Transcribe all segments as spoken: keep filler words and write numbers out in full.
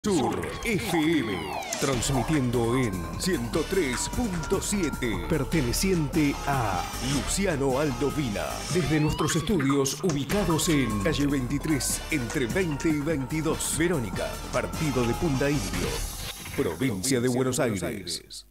Sur F M, transmitiendo en ciento tres punto siete, perteneciente a Luciano Aldo Vila, desde nuestros estudios ubicados en calle veintitrés, entre veinte y veintidós, Verónica, partido de Punta Indio, provincia de Buenos Aires.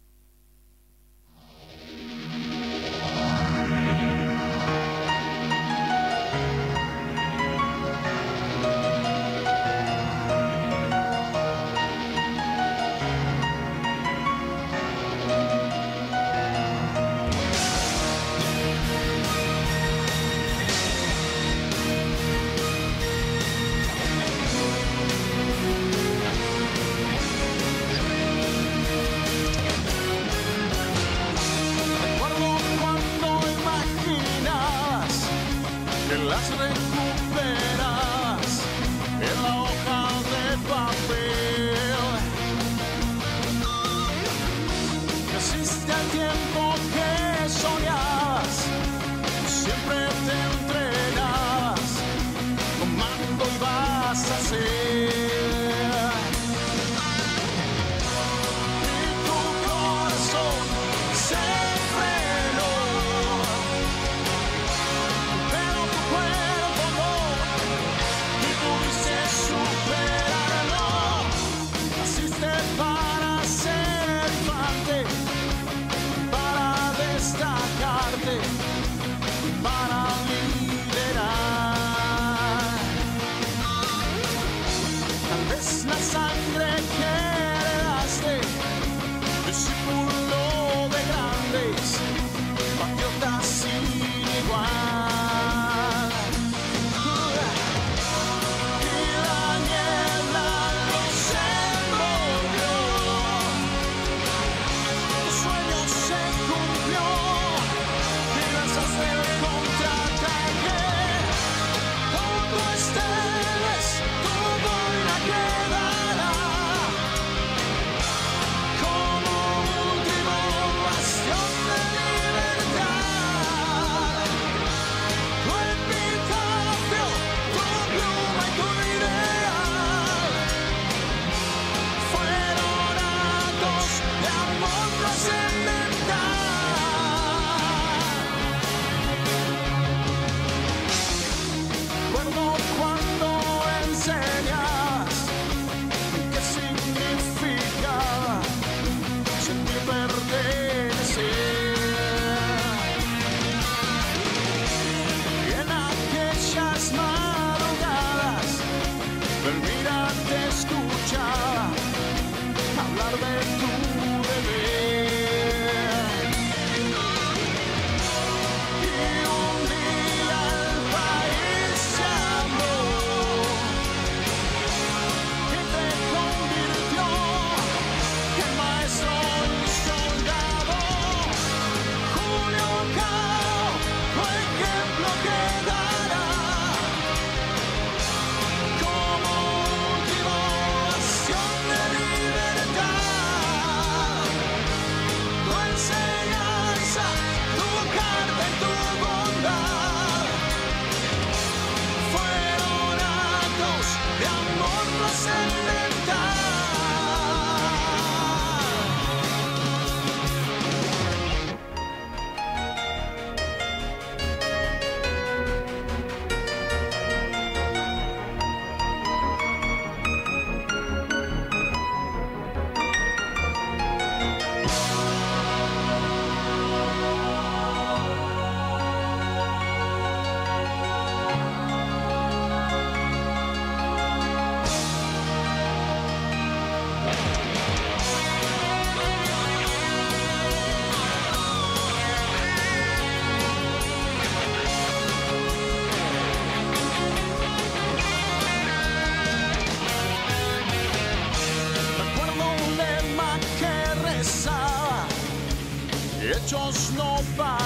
Hechos, no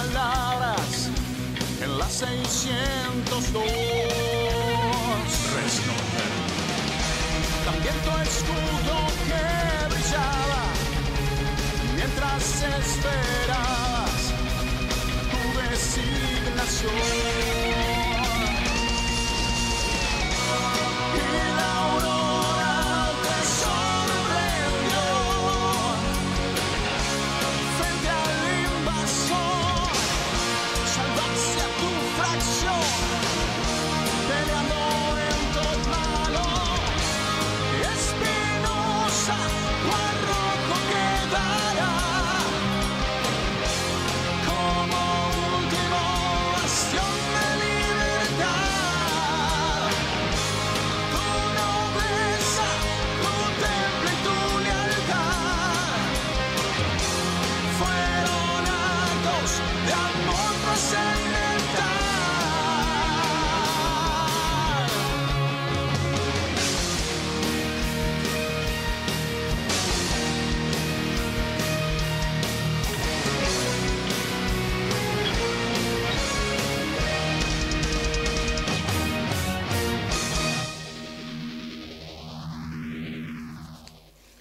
palabras, en la seiscientos dos. Resnoter. También tu escudo que brillaba mientras esperabas tu designación. Y la aurora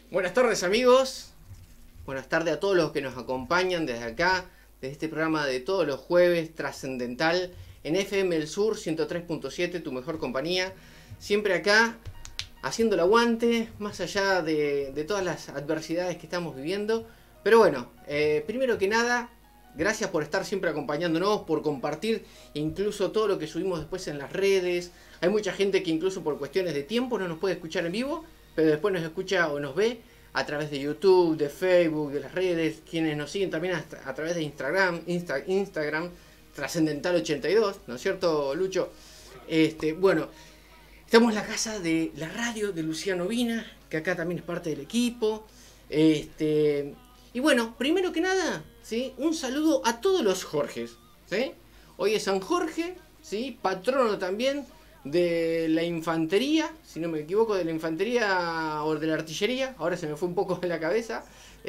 Buenas tardes, amigos. Buenas tardes a todos los que nos acompañan desde acá, desde este programa de todos los jueves, Trascendental, en F M El Sur ciento tres punto siete, tu mejor compañía. Siempre acá, haciendo el aguante, más allá de, de todas las adversidades que estamos viviendo. Pero bueno, eh, primero que nada, gracias por estar siempre acompañándonos, por compartir incluso todo lo que subimos después en las redes. Hay mucha gente que incluso por cuestiones de tiempo no nos puede escuchar en vivo, pero después nos escucha o nos ve a través de YouTube, de Facebook, de las redes, quienes nos siguen también a, a través de Instagram, Insta, Instagram, Trascendental ochenta y dos, ¿no es cierto, Lucho? Este, bueno, estamos en la casa de la radio de Luciano Vina, que acá también es parte del equipo. Este, y bueno, primero que nada, ¿sí? Un saludo a todos los Jorges, ¿sí? Hoy es San Jorge, ¿sí? Patrono también de la infantería, si no me equivoco, de la infantería o de la artillería, ahora se me fue un poco de la cabeza,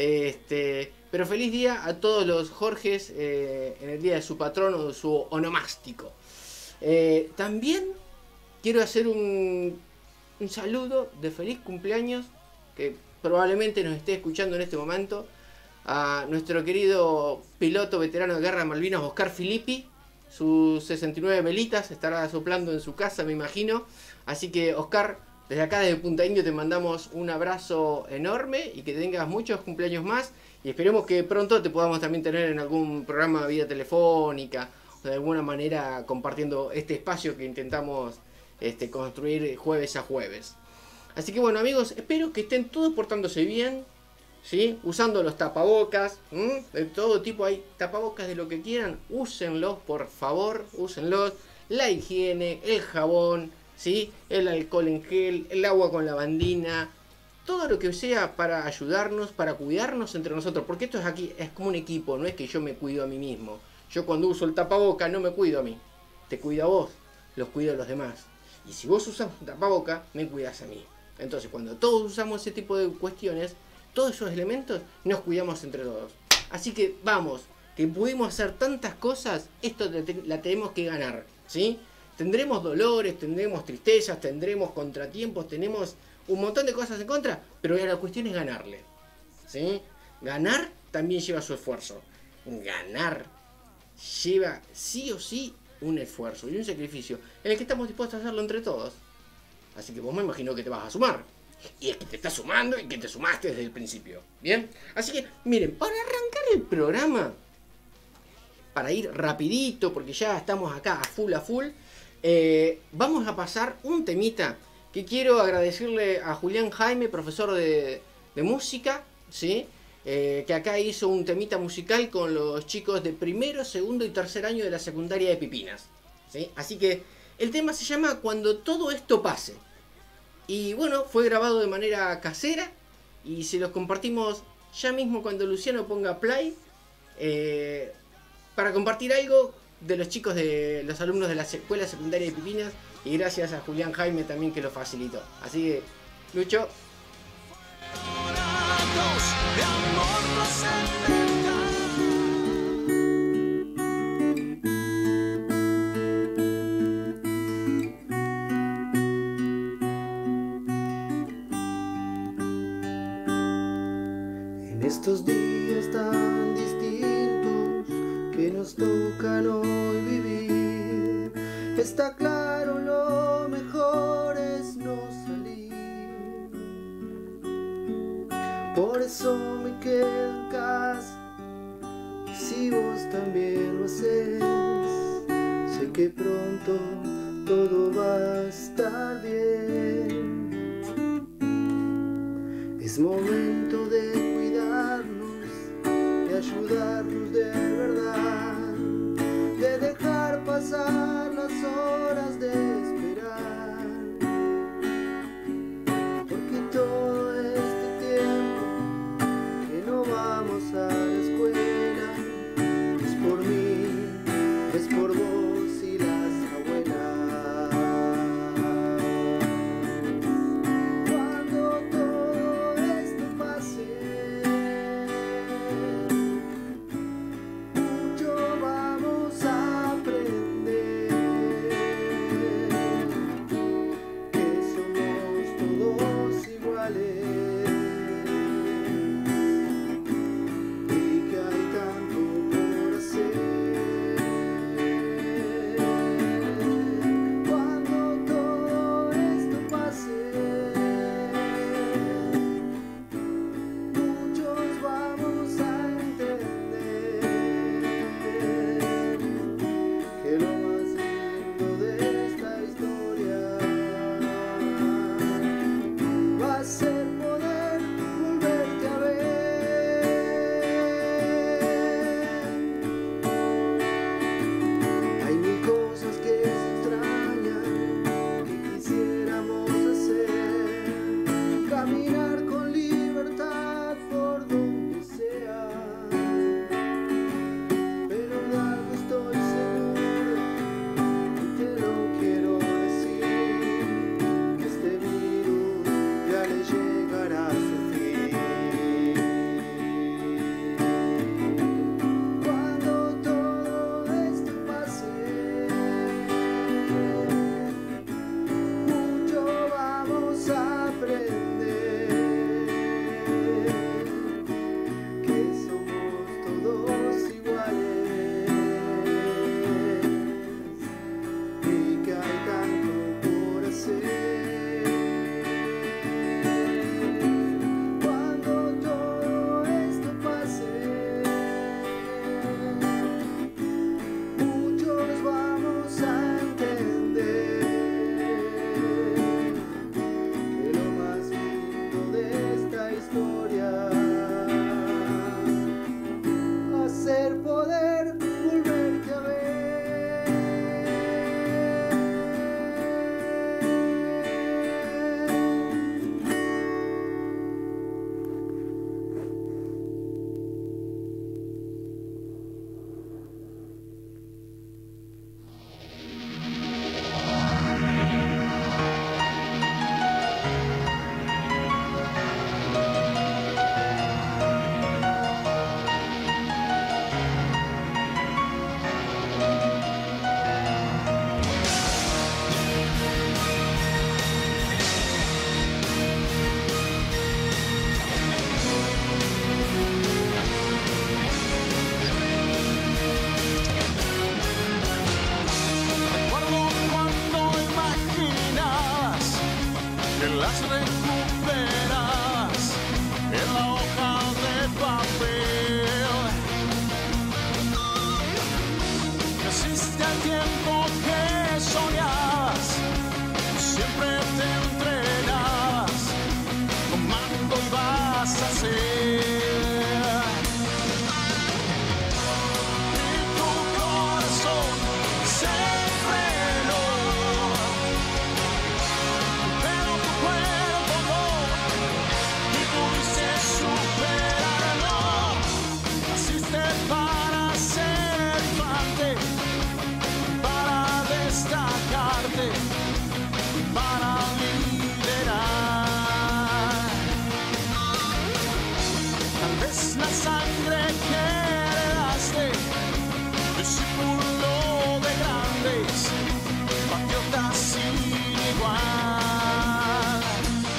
este, pero feliz día a todos los Jorges eh, en el día de su patrono, de su onomástico. Eh, también quiero hacer un, un saludo de feliz cumpleaños, que probablemente nos esté escuchando en este momento, a nuestro querido piloto veterano de guerra de Malvinas, Oscar Filippi. Sus sesenta y nueve velitas estará soplando en su casa, me imagino. Así que, Oscar, desde acá, desde Punta Indio, te mandamos un abrazo enorme y que tengas muchos cumpleaños más. Y esperemos que pronto te podamos también tener en algún programa vía telefónica o de alguna manera compartiendo este espacio que intentamos este, construir jueves a jueves. Así que, bueno, amigos, espero que estén todos portándose bien, ¿sí? Usando los tapabocas, ¿m? De todo tipo, hay tapabocas de lo que quieran, úsenlos, por favor, úsenlos. La higiene, el jabón, ¿sí? El alcohol en gel, el agua con lavandina, todo lo que sea para ayudarnos, para cuidarnos entre nosotros, porque esto es aquí, es como un equipo, no es que yo me cuido a mí mismo. Yo cuando uso el tapaboca no me cuido a mí, te cuido a vos, los cuido a los demás. Y si vos usas un tapaboca, me cuidas a mí. Entonces, cuando todos usamos ese tipo de cuestiones, todos esos elementos, nos cuidamos entre todos. Así que vamos, que pudimos hacer tantas cosas, esto la tenemos que ganar, ¿sí? Tendremos dolores, tendremos tristezas, tendremos contratiempos, tenemos un montón de cosas en contra, pero la cuestión es ganarle, ¿sí? Ganar también lleva su esfuerzo. Ganar lleva sí o sí un esfuerzo y un sacrificio en el que estamos dispuestos a hacerlo entre todos. Así que vos me imagino que te vas a sumar. Y es que te estás sumando y que te sumaste desde el principio. ¿Bien? Así que, miren, para arrancar el programa, para ir rapidito, porque ya estamos acá a full a full, eh, vamos a pasar un temita que quiero agradecerle a Julián Jaime, profesor de, de música, ¿sí? Eh, que acá hizo un temita musical con los chicos de primero, segundo y tercer año de la secundaria de Pipinas, ¿sí? Así que el tema se llama Cuando todo esto pase. Y bueno, fue grabado de manera casera y se los compartimos ya mismo cuando Luciano ponga play, eh, para compartir algo de los chicos de los alumnos de la escuela secundaria de Pipinas, y gracias a Julián Jaime también que lo facilitó. Así que, Lucho. Estos días tan distintos que nos tocan hoy vivir, está claro, lo mejor es no salir. Por eso me quedo en casa, y si vos también lo haces, sé que pronto todo va a estar bien. Es momento de de ayudarnos de verdad, de dejar pasar las horas de esperar, porque todo este tiempo que no vamos a la escuela es por mí, es por vos y las abuelas. Cuando todo esto pase, nacer. Y tu corazón se frenó, pero tu cuerpo no, y pudiste superarlo. Naciste para ser infante, para destacarte, para liderar. Tal vez la sangre que heredaste, discípulo de grandes, patriotas sin igual.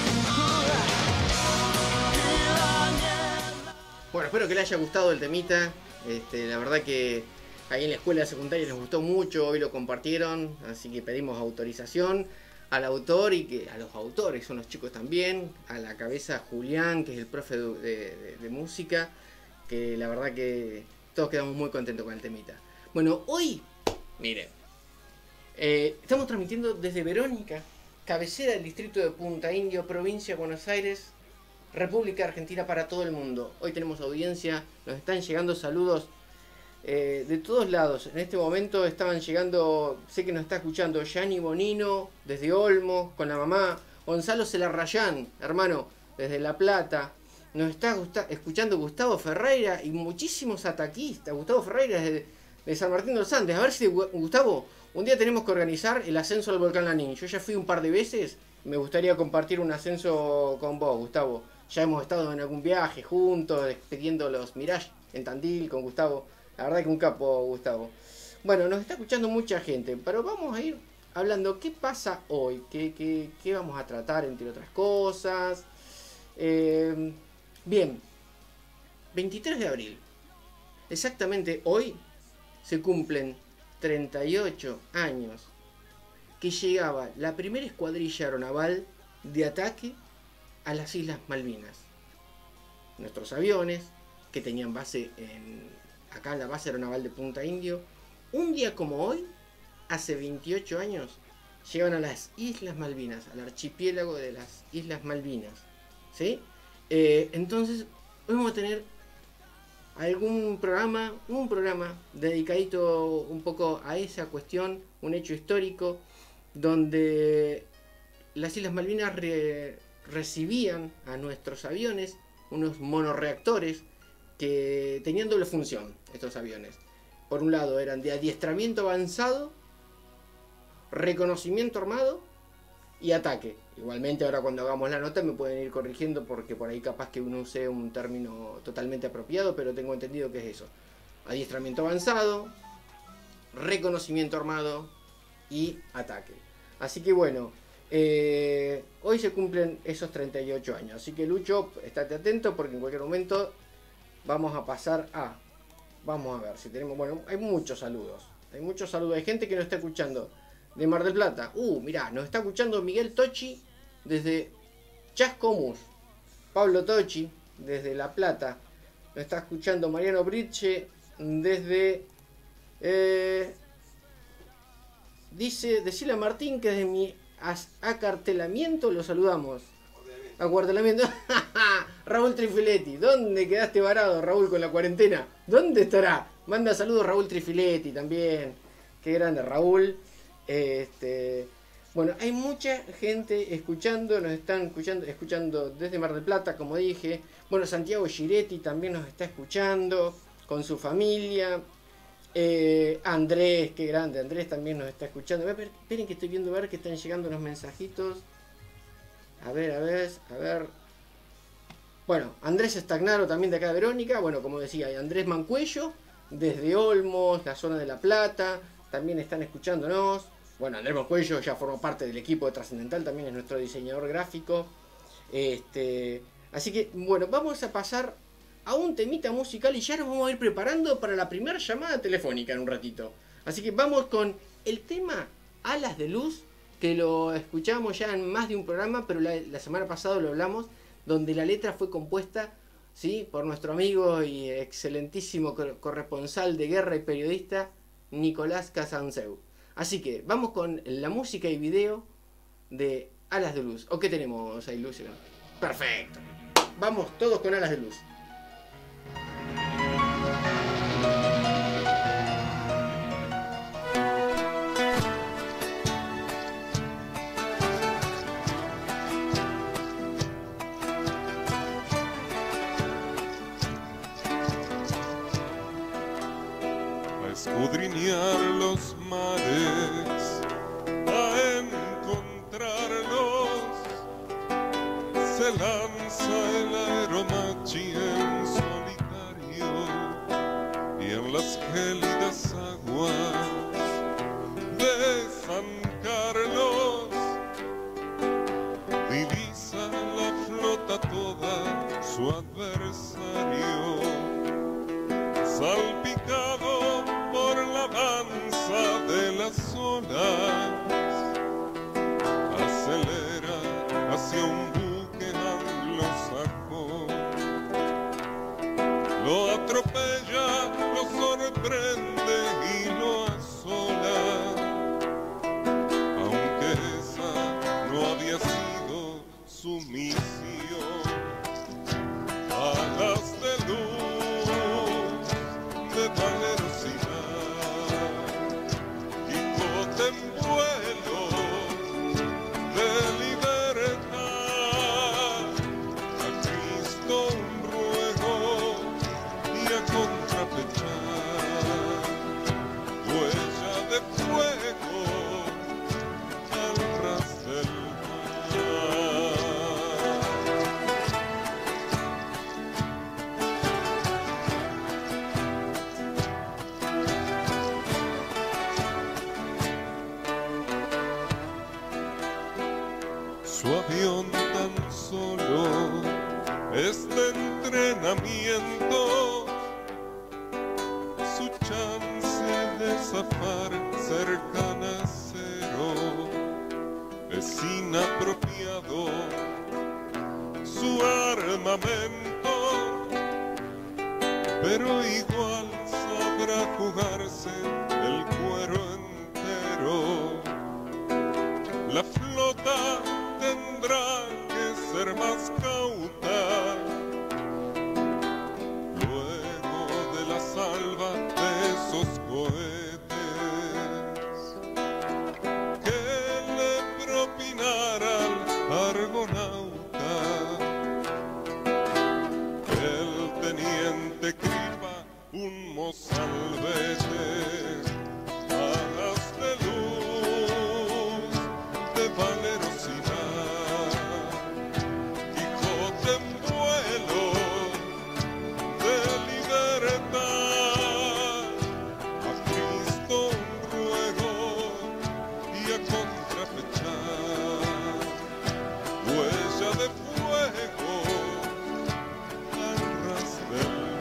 Y la niebla. Bueno, espero que les haya gustado el temita. Este, la verdad que ahí en la escuela secundaria les gustó mucho, hoy lo compartieron, así que pedimos autorización al autor y que a los autores, son los chicos también, a la cabeza Julián, que es el profe de, de- de música, que la verdad que todos quedamos muy contentos con el temita. Bueno, hoy, miren, eh, estamos transmitiendo desde Verónica, cabecera del distrito de Punta Indio, provincia de Buenos Aires, República Argentina, para todo el mundo. Hoy tenemos audiencia, nos están llegando saludos eh, de todos lados. En este momento estaban llegando, sé que nos está escuchando Gianni Bonino desde Olmos con la mamá, Gonzalo Celarrayán, hermano, desde La Plata. Nos está gusta- escuchando Gustavo Ferreira y muchísimos ataquistas. Gustavo Ferreira desde de San Martín de los Andes. A ver si, Gustavo, un día tenemos que organizar el ascenso al volcán Lanín. Yo ya fui un par de veces, me gustaría compartir un ascenso con vos, Gustavo. Ya hemos estado en algún viaje juntos, expediendo los Mirage en Tandil con Gustavo. La verdad que un capo, Gustavo. Bueno, nos está escuchando mucha gente, pero vamos a ir hablando qué pasa hoy, qué, qué, qué vamos a tratar, entre otras cosas. Eh, bien, veintitrés de abril. Exactamente hoy se cumplen treinta y ocho años que llegaba la primera escuadrilla aeronaval de ataque a las Islas Malvinas. Nuestros aviones, que tenían base en, acá en la base aeronaval de Punta Indio, un día como hoy, hace veintiocho años, llegan a las Islas Malvinas, al archipiélago de las Islas Malvinas. ¿Sí? Eh, entonces, hoy vamos a tener algún programa, un programa dedicadito un poco a esa cuestión, un hecho histórico, donde las Islas Malvinas re, recibían a nuestros aviones, unos monorreactores que tenían doble función, estos aviones. Por un lado eran de adiestramiento avanzado, reconocimiento armado y ataque. Igualmente ahora cuando hagamos la nota me pueden ir corrigiendo porque por ahí capaz que uno use un término totalmente apropiado, pero tengo entendido que es eso. Adiestramiento avanzado, reconocimiento armado y ataque. Así que bueno, eh, hoy se cumplen esos treinta y ocho años. Así que Lucho, estate atento porque en cualquier momento vamos a pasar a... Vamos a ver si tenemos... Bueno, hay muchos saludos. Hay muchos saludos. Hay gente que nos está escuchando de Mar del Plata. Uh, mirá, nos está escuchando Miguel Tochi desde Chascomús. Pablo Tochi desde La Plata. Nos está escuchando Mariano Britche desde... Eh, dice, decirle a Martín que desde mi acartelamiento lo saludamos. Acuartelamiento. Raúl Trifiletti. ¿Dónde quedaste varado, Raúl, con la cuarentena? ¿Dónde estará? Manda saludos Raúl Trifiletti también. Qué grande Raúl. Este, bueno, hay mucha gente escuchando, nos están escuchando, escuchando desde Mar del Plata, como dije. Bueno, Santiago Giretti también nos está escuchando con su familia. Eh, Andrés, qué grande, Andrés también nos está escuchando. A ver, esperen que estoy viendo a ver que están llegando unos mensajitos. A ver, a ver, a ver. Bueno, Andrés Estagnaro también de acá de Verónica. Bueno, como decía, hay Andrés Mancuello desde Olmos, la zona de La Plata. También están escuchándonos. Bueno, Andrés Mancuello ya formó parte del equipo de Trascendental, también es nuestro diseñador gráfico. Este, así que, bueno, vamos a pasar a un temita musical y ya nos vamos a ir preparando para la primera llamada telefónica en un ratito. Así que vamos con el tema Alas de Luz, que lo escuchamos ya en más de un programa, pero la, la semana pasada lo hablamos, donde la letra fue compuesta, ¿sí?, por nuestro amigo y excelentísimo corresponsal de guerra y periodista Nicolás Casanseu. Así que vamos con la música y video de Alas de Luz. ¿O qué tenemos ahí, Lucio? Perfecto. Vamos todos con Alas de Luz. Escudriñar los mares, a encontrarlos, se lanza el aeromachi en solitario, y en las gélidas aguas de San Carlos divisa la flota toda su adversario, salpicado por la danza de las olas, acelera hacia un buque anglosajo, lo atropella, lo sorprende y lo asola, aunque esa no había sido su misión. Alas de luz, de valerosidad, Quijote en vuelo de libertad, a Cristo un ruego y a contrapechar, huella de fuego al ras del mar. Su avión tan solo es de entrenamiento, su chance de zafar cercana a cero es inapropiado, su armamento, pero igual sabrá jugarse el cuero entero. La flota tendrá que ser más cauta, luego de la salva de esos cohetes que le propinara al argonauta el teniente Cripa, un mozalbete. Alas de luz, de valerosidad, Quijote en vuelo de libertad, a Cristo un ruego y a contrafechar, huella de fuego al ras del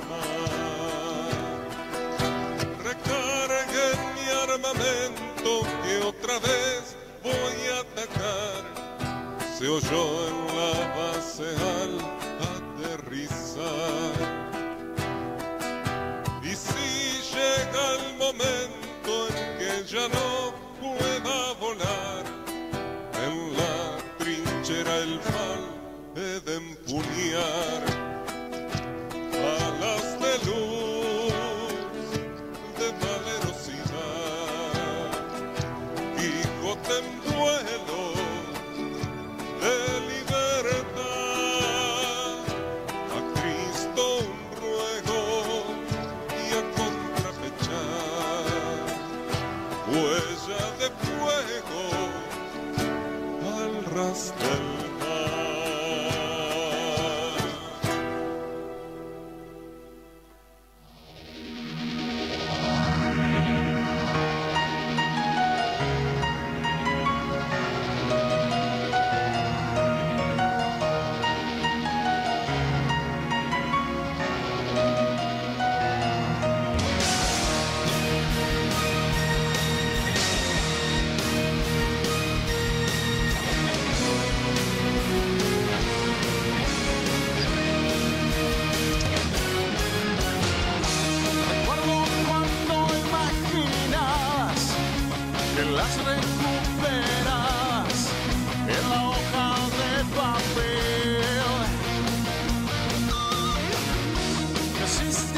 mar. Recarguen mi armamento que otra vez voy a atacar, se oyó en la base al aterrizar. Y si llega el momento en que ya no pueda volar, en la trinchera el fal he de empuñar. Alas de luz, de valerosidad, Quijote en vuelo de libertad, a Cristo un ruego y a contrafechar, huella de fuego al ras del mar.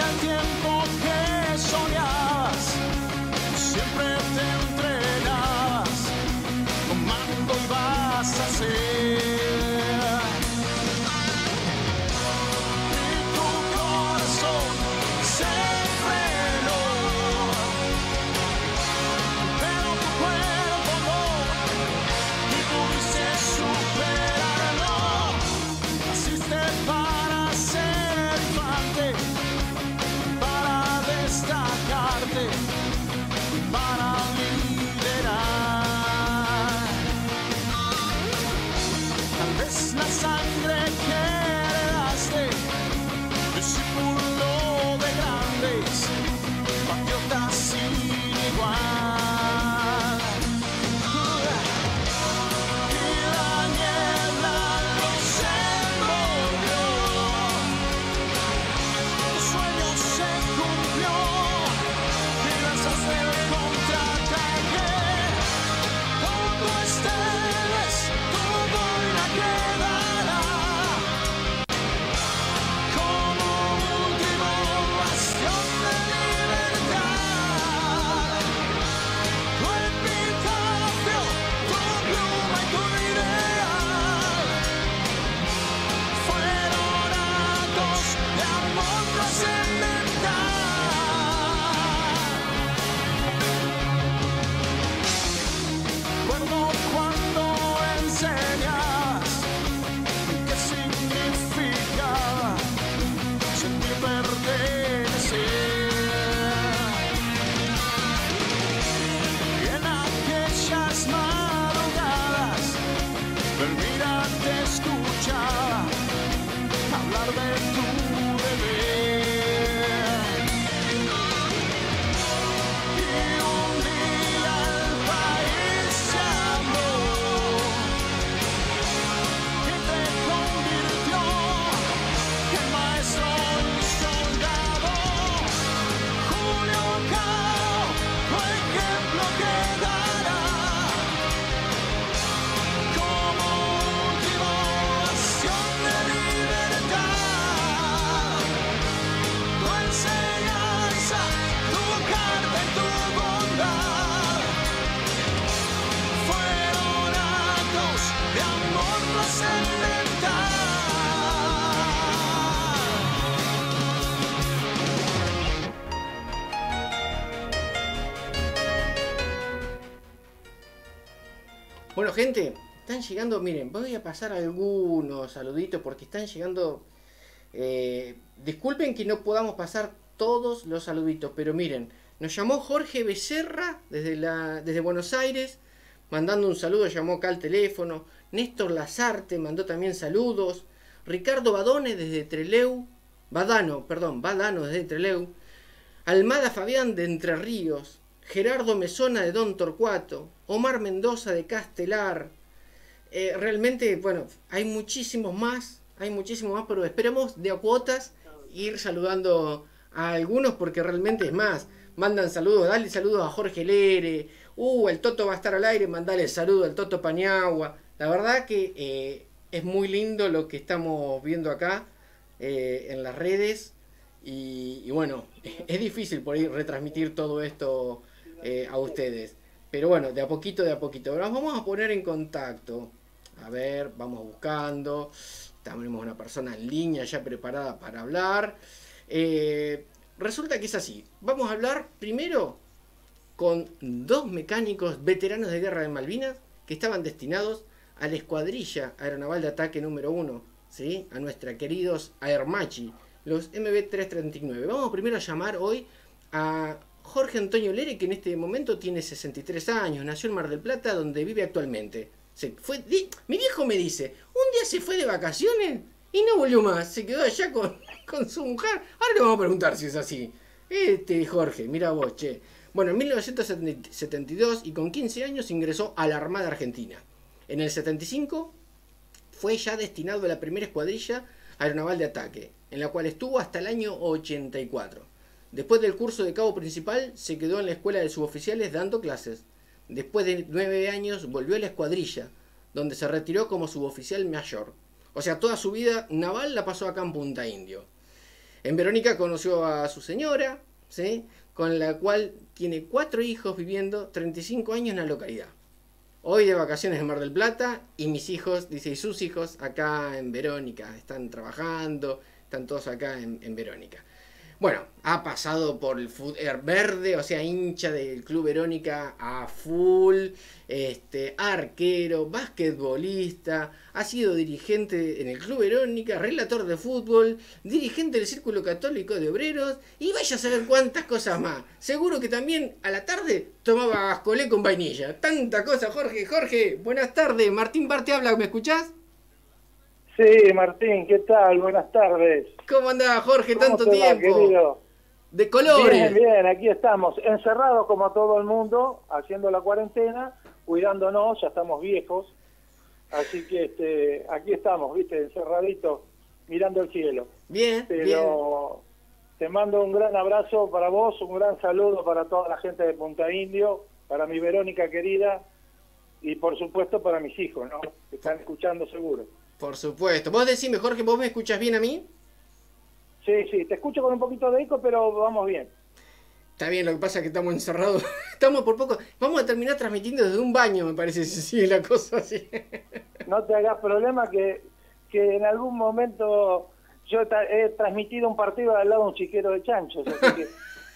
que el tiempo que soñabas siempre te entrenabas, comando ibas a ser. Y tu corazón se frenó, pero tu cuerpo no, y pudiste superarlo. Naciste para ser infante, para destacarte, para liderar. Tal vez la sangre que heredaste, discípulo de grandes, patriotas sin igual. Y la niebla los envolvió, tu sueño se cumplió y lanzaste el contraataque. Todo estés, todo quedará como último bastión de libertad. Tu epitafio, tu pluma y tu ideal fueron actos de amor trascendental. Recuerdo cuando enseñas qué significaba sentir pertenecer. Y en aquellas madrugadas, Elvira te escuchaba hablar de tu bebé. Y un día el país se amó y te convirtió en maestro y soldado. Julio Cao, tu ejemplo quedará como última acción de libertad. Tu enseñanza, tu carta y tu bondad fueron actos de amor trascendental. Bueno, gente, están llegando, miren, voy a pasar algunos saluditos porque están llegando. eh, disculpen que no podamos pasar todos los saluditos, pero miren, nos llamó Jorge Becerra desde, la, desde Buenos Aires, mandando un saludo, llamó acá al teléfono. Néstor Lazarte mandó también saludos. Ricardo Badone desde Trelew, Badano, perdón, Badano desde Trelew. Almada Fabián de Entre Ríos. Gerardo Mesona de Don Torcuato. Omar Mendoza de Castelar. Eh, realmente, bueno, hay muchísimos más, hay muchísimos más, pero esperemos de a cuotas ir saludando a algunos porque realmente es más. Mandan saludos, dale saludos a Jorge Lere. Uh, el Toto va a estar al aire, mandale saludos al Toto Paniagua. La verdad que eh, es muy lindo lo que estamos viendo acá eh, en las redes. Y, y bueno, es difícil por ahí retransmitir todo esto eh, a ustedes. Pero bueno, de a poquito, de a poquito. Nos vamos a poner en contacto. A ver, vamos buscando. Tenemos una persona en línea ya preparada para hablar. Eh, resulta que es así. Vamos a hablar primero con dos mecánicos veteranos de guerra de Malvinas que estaban destinados a la escuadrilla aeronaval de ataque número uno, ¿sí? A nuestra queridos Aermachi, los M B trescientos treinta y nueve. Vamos primero a llamar hoy a Jorge Antonio Lere, que en este momento tiene sesenta y tres años, nació en Mar del Plata, donde vive actualmente. Se fue, di, mi viejo me dice, un día se fue de vacaciones y no volvió más, se quedó allá con, con su mujer. Ahora le vamos a preguntar si es así. Este Jorge, mira vos, che. Bueno, en mil novecientos setenta y dos y con quince años ingresó a la Armada Argentina. En el setenta y cinco fue ya destinado a la primera escuadrilla aeronaval de ataque, en la cual estuvo hasta el año ochenta y cuatro. Después del curso de cabo principal, se quedó en la escuela de suboficiales dando clases. Después de nueve años, volvió a la escuadrilla, donde se retiró como suboficial mayor. O sea, toda su vida naval la pasó acá en Punta Indio. En Verónica conoció a su señora, ¿sí? Con la cual tiene cuatro hijos viviendo treinta y cinco años en la localidad. Hoy de vacaciones en Mar del Plata y mis hijos, dice, y sus hijos acá en Verónica. Están trabajando, están todos acá en, en Verónica. Bueno, ha pasado por el fútbol verde, o sea, hincha del Club Verónica a full, este, arquero, basquetbolista, ha sido dirigente en el Club Verónica, relator de fútbol, dirigente del Círculo Católico de Obreros y vaya a saber cuántas cosas más. Seguro que también a la tarde tomaba ascolé con vainilla. Tanta cosa, Jorge. Jorge, buenas tardes. Martín Bar te habla, ¿me escuchás? Sí, Martín, ¿qué tal? Buenas tardes. ¿Cómo andás, Jorge? Tanto ¿Cómo te va, tiempo. querido? De colores. Bien, bien, aquí estamos, encerrados como todo el mundo, haciendo la cuarentena, cuidándonos, ya estamos viejos, así que este, aquí estamos, viste, encerraditos, mirando el cielo. Bien, Pero bien. te mando un gran abrazo para vos, un gran saludo para toda la gente de Punta Indio, para mi Verónica querida, y por supuesto para mis hijos, ¿no? Que están escuchando seguro. Por supuesto. Vos decime, Jorge, ¿vos me escuchás bien a mí? Sí, sí, te escucho con un poquito de eco, pero vamos bien. Está bien, lo que pasa es que estamos encerrados. Estamos por poco. Vamos a terminar transmitiendo desde un baño, me parece, si sigue la cosa así. No te hagas problema que, que en algún momento yo tra he transmitido un partido al lado de un chiquero de chanchos, así que...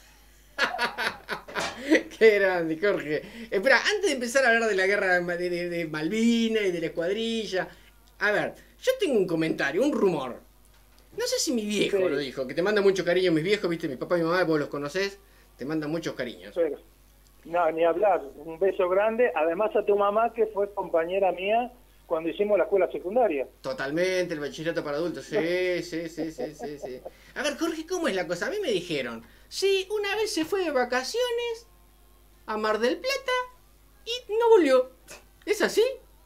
Qué grande, Jorge. Espera, antes de empezar a hablar de la guerra de, de, de Malvinas y de la escuadrilla, a ver, yo tengo un comentario, un rumor. No sé si mi viejo Sí. lo dijo, que te manda mucho cariño mis viejos, viste, mi papá y mi mamá, vos los conocés, te mandan muchos cariños. Pero, no, ni hablar. Un beso grande. Además a tu mamá, que fue compañera mía cuando hicimos la escuela secundaria. Totalmente, el bachillerato para adultos, sí, sí, sí, sí, sí, sí. A ver, Jorge, ¿cómo es la cosa? A mí me dijeron, sí, una vez se fue de vacaciones a Mar del Plata y no volvió. ¿Es así?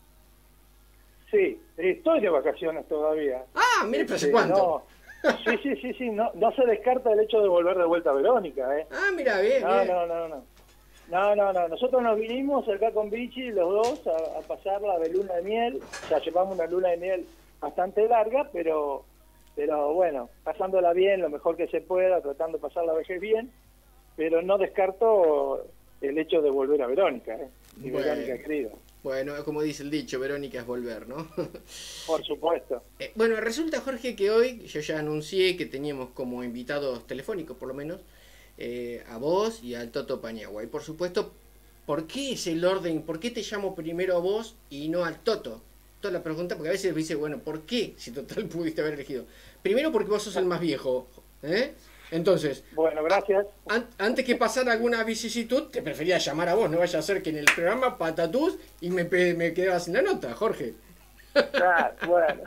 Sí, estoy de vacaciones todavía. Ah, mire, pero ¿hace Este, cuánto? no, sí, sí, sí, sí. No, no se descarta el hecho de volver de vuelta a Verónica, ¿eh? Ah, mira, bien, No, bien. no, no, no. No, no, no. Nosotros nos vinimos acá con Vichy, los dos, a, a pasarla de luna de miel. Ya llevamos una luna de miel bastante larga, pero pero bueno, pasándola bien, lo mejor que se pueda, tratando de pasar la vejez bien, pero no descarto el hecho de volver a Verónica, ¿eh? Mi Bueno. Verónica querida. Bueno, como dice el dicho, Verónica es volver, ¿no? Por supuesto. Eh, bueno, resulta, Jorge, que hoy yo ya anuncié que teníamos como invitados telefónicos, por lo menos, eh, a vos y al Toto Paniagua. Y por supuesto, ¿por qué es el orden? ¿Por qué te llamo primero a vos y no al Toto? Toda la pregunta, porque a veces dice, bueno, ¿por qué? Si total pudiste haber elegido. Primero porque vos sos el más viejo, ¿eh? Entonces, Bueno, gracias. an- antes que pasar alguna vicisitud, te prefería llamar a vos. No vaya a ser que en el programa patatús y me, pe- me quedabas sin la nota, Jorge. Ah, bueno.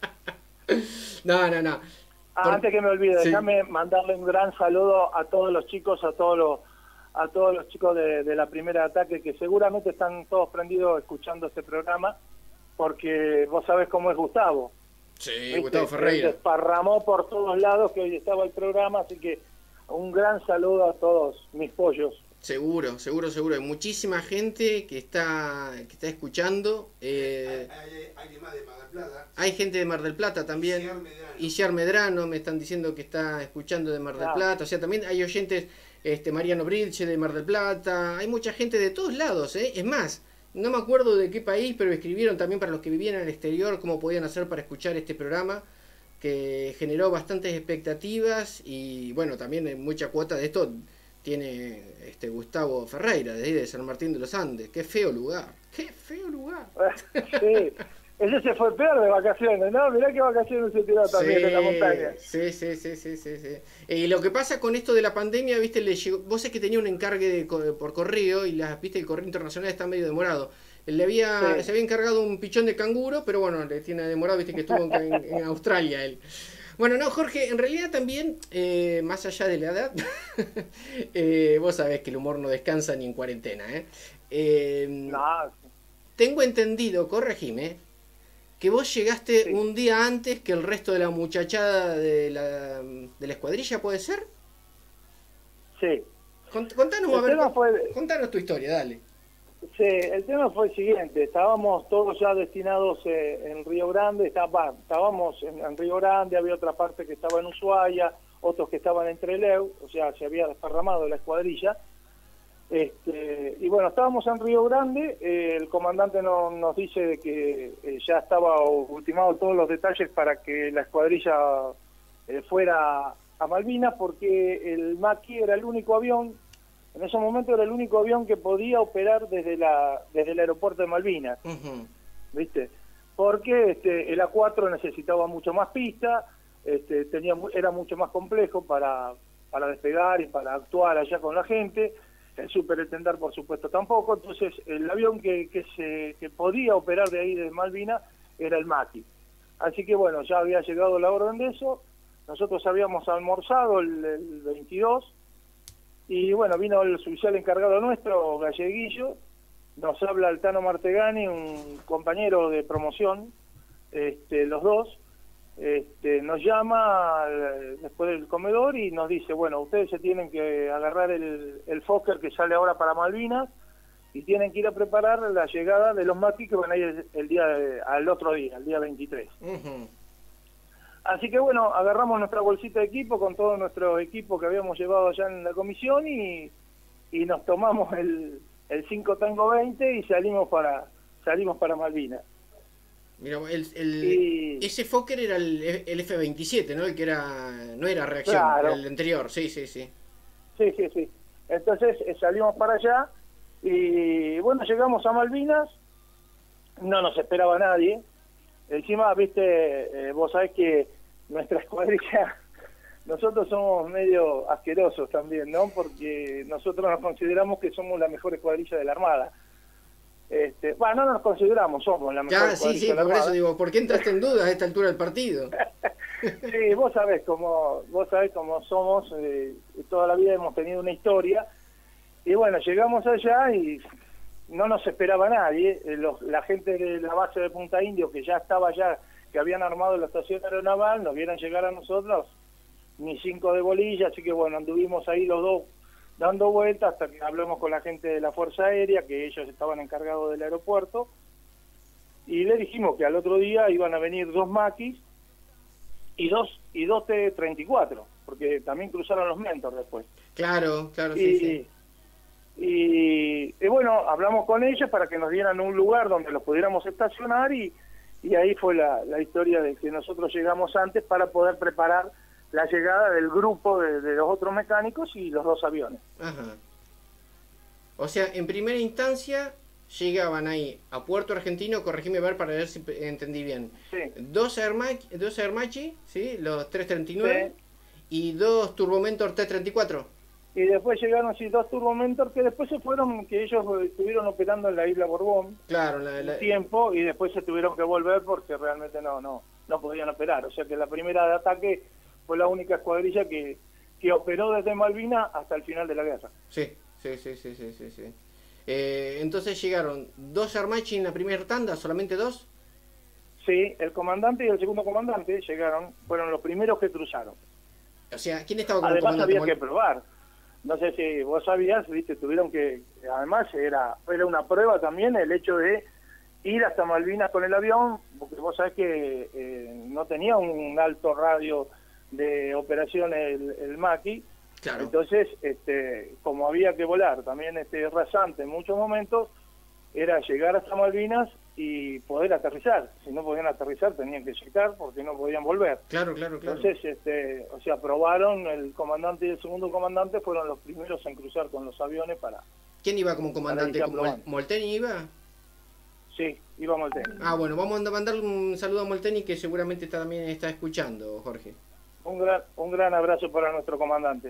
No, no, no. Ah, Por- antes que me olvide, Sí. déjame mandarle un gran saludo a todos los chicos, a todos los a todos los chicos de, de la primera ataque, que seguramente están todos prendidos escuchando este programa, porque vos sabés cómo es Gustavo. Sí, ¿viste? Gustavo Él Ferreira. desparramó por todos lados que hoy estaba el programa, así que un gran saludo a todos mis pollos. Seguro, seguro, seguro. Hay muchísima gente que está, que está escuchando. eh, Hay, hay de más de Mar del Plata. hay gente de Mar del Plata también. Ciar Medrano. Y Ciar Medrano me están diciendo que está escuchando de Mar del Ah. Plata. O sea, también hay oyentes, este Mariano Bridge de Mar del Plata. Hay mucha gente de todos lados, ¿eh? Es más, no me acuerdo de qué país, pero escribieron también para los que vivían en el exterior cómo podían hacer para escuchar este programa, que generó bastantes expectativas y bueno, también en mucha cuota de esto tiene este Gustavo Ferreira, de ahí de San Martín de los Andes. Qué feo lugar, qué feo lugar. Sí, ese se fue peor de vacaciones, ¿no? Mirá qué vacaciones se tiró también en la montaña. Sí, sí, sí, sí, sí, sí. Y lo que pasa con esto de la pandemia, viste, le llegó, vos sabés que tenía un encargue de, co- por correo y las, viste, el correo internacional está medio demorado. Le había, Sí. se había encargado un pichón de canguro, pero bueno, le tiene demorado, viste que estuvo en, en- en Australia él. Bueno, no, Jorge, en realidad también, eh, más allá de la edad, eh, vos sabés que el humor no descansa ni en cuarentena, ¿eh? Eh, No, Tengo entendido, corregime, que vos llegaste Sí. un día antes que el resto de la muchachada de la, de la escuadrilla, ¿puede ser? sí. Cont- Contanos, El a ver, tema con- fue- contanos tu historia, dale. Sí, el tema fue el siguiente, estábamos todos ya destinados eh, en Río Grande, estaba, estábamos en, en Río Grande, había otra parte que estaba en Ushuaia, otros que estaban en Trelew, o sea, se había desparramado la escuadrilla. Este, y bueno, estábamos en Río Grande, eh, el comandante no, nos dice de que eh, ya estaba ultimado todos los detalles para que la escuadrilla eh, fuera a Malvinas, porque el Maki era el único avión, en ese momento era el único avión que podía operar desde la desde el aeropuerto de Malvinas, Ujú. ¿viste? Porque este, el A cuatro necesitaba mucho más pista, este, tenía mu- era mucho más complejo para, para despegar y para actuar allá con la gente. El superintendente, por supuesto, tampoco. Entonces, el avión que, que, se, que podía operar de ahí, de Malvinas, era el Maki. Así que, bueno, ya había llegado la orden de eso. Nosotros habíamos almorzado el, el veintidós. Y, bueno, vino el oficial encargado nuestro, Galleguillo. Nos habla Altano Martegani, un compañero de promoción, este, los dos. Este, nos llama eh, después del comedor y nos dice, bueno, ustedes se tienen que agarrar el, el Fokker que sale ahora para Malvinas y tienen que ir a preparar la llegada de los Maki que van a ir el, el día de- al otro día, el día veintitrés. Ujú. Así que bueno, agarramos nuestra bolsita de equipo con todo nuestro equipo que habíamos llevado allá en la comisión y, y nos tomamos el, el cinco Tango veinte y salimos para salimos para Malvinas. Mira, el, el- Y- ese Fokker era el, el F veintisiete, ¿no? El que era, no era reacción, Claro. el anterior, sí, sí, sí. Sí, sí, sí. Entonces eh, salimos para allá y bueno, llegamos a Malvinas, no nos esperaba nadie. Encima, viste, eh, vos sabés que nuestra escuadrilla, nosotros somos medio asquerosos también, ¿no? Porque nosotros nos consideramos que somos la mejor escuadrilla de la Armada. Este, bueno, no nos consideramos, somos la mejor Ya, sí, escuadrilla sí, de la por eso Armada. digo, ¿por qué entraste en duda a esta altura del partido? Sí, vos sabés cómo, vos sabés cómo somos, eh, toda la vida hemos tenido una historia, y bueno, llegamos allá y no nos esperaba nadie, eh, los- la gente de la base de Punta Indio, que ya estaba allá, que habían armado la estación aeronaval, nos vieron llegar a nosotros, ni cinco de bolilla, así que bueno, anduvimos ahí los dos dando vueltas hasta que hablamos con la gente de la Fuerza Aérea, que ellos estaban encargados del aeropuerto, y le dijimos que al otro día iban a venir dos maquis y dos y dos T treinta y cuatro, porque también cruzaron los Mentor después. Claro, claro, sí, Y, sí. y, y bueno, hablamos con ellos para que nos dieran un lugar donde los pudiéramos estacionar y, y ahí fue la, la historia de que nosotros llegamos antes para poder preparar la llegada del grupo de, de los otros mecánicos y los dos aviones. Ajá. O sea, en primera instancia llegaban ahí a Puerto Argentino, corregime ver para ver si pe- entendí bien. Sí. Dos Airmachi, dos Airmachi, ¿sí? Los trescientos treinta y nueve y dos Turbomentor T treinta y cuatro. Y después llegaron sí, dos Turbomentor que después se fueron, que ellos eh, estuvieron operando en la isla Borbón Claro, la, la- un tiempo y después se tuvieron que volver porque realmente no no no podían operar. O sea que la primera de ataque fue la única escuadrilla que, que operó desde Malvinas hasta el final de la guerra. sí, sí, sí, sí, sí, sí, sí. Eh, entonces llegaron dos Airmachi en la primera tanda, solamente dos. Sí, el comandante y el segundo comandante llegaron, fueron los primeros que cruzaron. O sea, ¿quién estaba como Además comandante? había que probar. No sé si vos sabías, viste, tuvieron que, además era era una prueba también el hecho de ir hasta Malvinas con el avión, porque vos sabés que eh, no tenía un alto radio de operación el, el Maki. Claro. Entonces, este, como había que volar también este rasante en muchos momentos, era llegar hasta Malvinas y poder aterrizar. Si no podían aterrizar, tenían que llegar porque no podían volver. Claro, claro, claro. Entonces, este, o sea, probaron, el comandante y el segundo comandante fueron los primeros en cruzar con los aviones para... ¿Quién iba como comandante? Para ir ¿Como Mol- probando. Molteni iba? Sí, íbamos al tema. Ah, bueno, vamos a mandarle un saludo a Molteni que seguramente está- también está escuchando, Jorge. Un gran, un gran abrazo para nuestro comandante.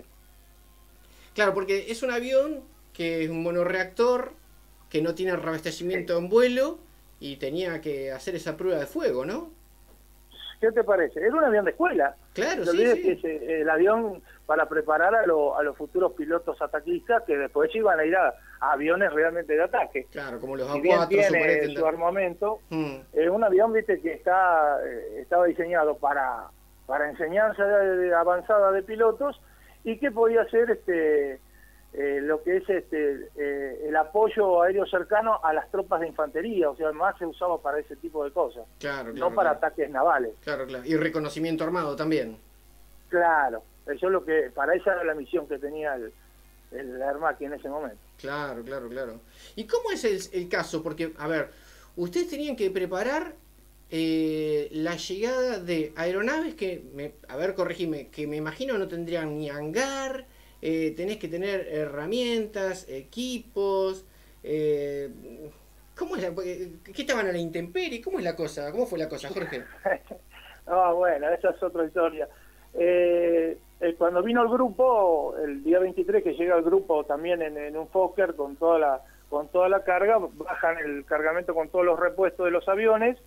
Claro, porque es un avión que es un monorreactor, que no tiene reabastecimiento en vuelo y tenía que hacer esa prueba de fuego, ¿no? ¿Qué te parece? Era un avión de escuela. Claro, No te sí, olvides sí. que es eh, el avión para preparar a, lo- a los futuros pilotos ataquistas que después iban a ir a, a aviones realmente de ataque. Claro, como los Si A bien cuatro, Super tiene setenta. su armamento, Mm, es un avión, viste, que está eh, estaba diseñado para para enseñanza de- de avanzada de pilotos y que podía ser este eh, lo que es este eh, el apoyo aéreo cercano a las tropas de infantería, o sea, más se usaba para ese tipo de cosas, claro, claro. no para claro. ataques navales. Claro, claro. Y reconocimiento armado también. Claro, Eso es lo que, para esa era la misión que tenía el, el Aermaqui en ese momento. Claro, claro, claro. ¿Y cómo es el, el caso? Porque, a ver, ustedes tenían que preparar eh, la llegada de aeronaves que, me, a ver, corregime, que me imagino no tendrían ni hangar, eh, tenés que tener herramientas, equipos, eh, ¿cómo es la, ¿qué estaban a la intemperie? ¿Cómo es la cosa? ¿Cómo fue la cosa, Jorge? Ah, bueno, esa es otra historia. Eh, eh, cuando vino el grupo, el día veintitrés que llega el grupo también en, en un Fokker con toda la con toda la carga, bajan el cargamento con todos los repuestos de los aviones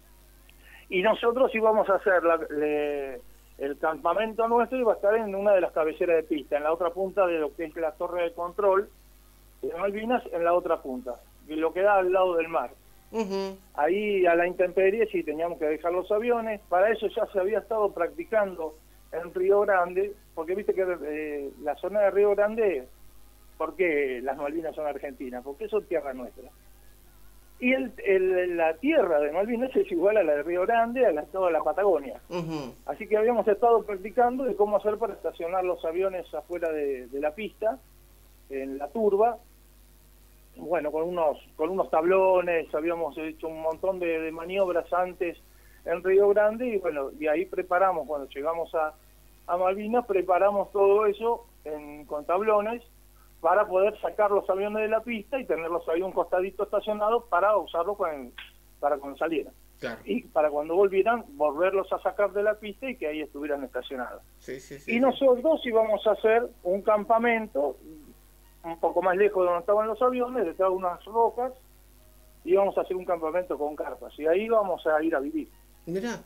y nosotros íbamos a hacer la, le, el campamento nuestro iba a estar en una de las cabeceras de pista, en la otra punta de lo que es la torre de control de Malvinas, en la otra punta, y lo que da al lado del mar. Uh-huh. Ahí a la intemperie sí teníamos que dejar los aviones. Para eso ya se había estado practicando en Río Grande, porque viste que eh, la zona de Río Grande, ¿por qué las Malvinas son argentinas? Porque eso es tierra nuestra. Y el, el, la tierra de Malvinas es igual a la de Río Grande, a la, toda la Patagonia. Uh-huh. Así que habíamos estado practicando de cómo hacer para estacionar los aviones afuera de, de la pista, en la turba. Bueno, con unos con unos tablones, habíamos hecho un montón de, de maniobras antes en Río Grande y bueno, y ahí preparamos, cuando llegamos a, a Malvinas, preparamos todo eso en, con tablones para poder sacar los aviones de la pista y tenerlos ahí un costadito estacionados para usarlos con, para cuando salieran. Claro. Y para cuando volvieran, volverlos a sacar de la pista y que ahí estuvieran estacionados. Sí, sí, sí, y sí. nosotros íbamos a hacer un campamento un poco más lejos de donde estaban los aviones, detrás de unas rocas, íbamos a hacer un campamento con carpas, y ahí íbamos a ir a vivir. Mirá.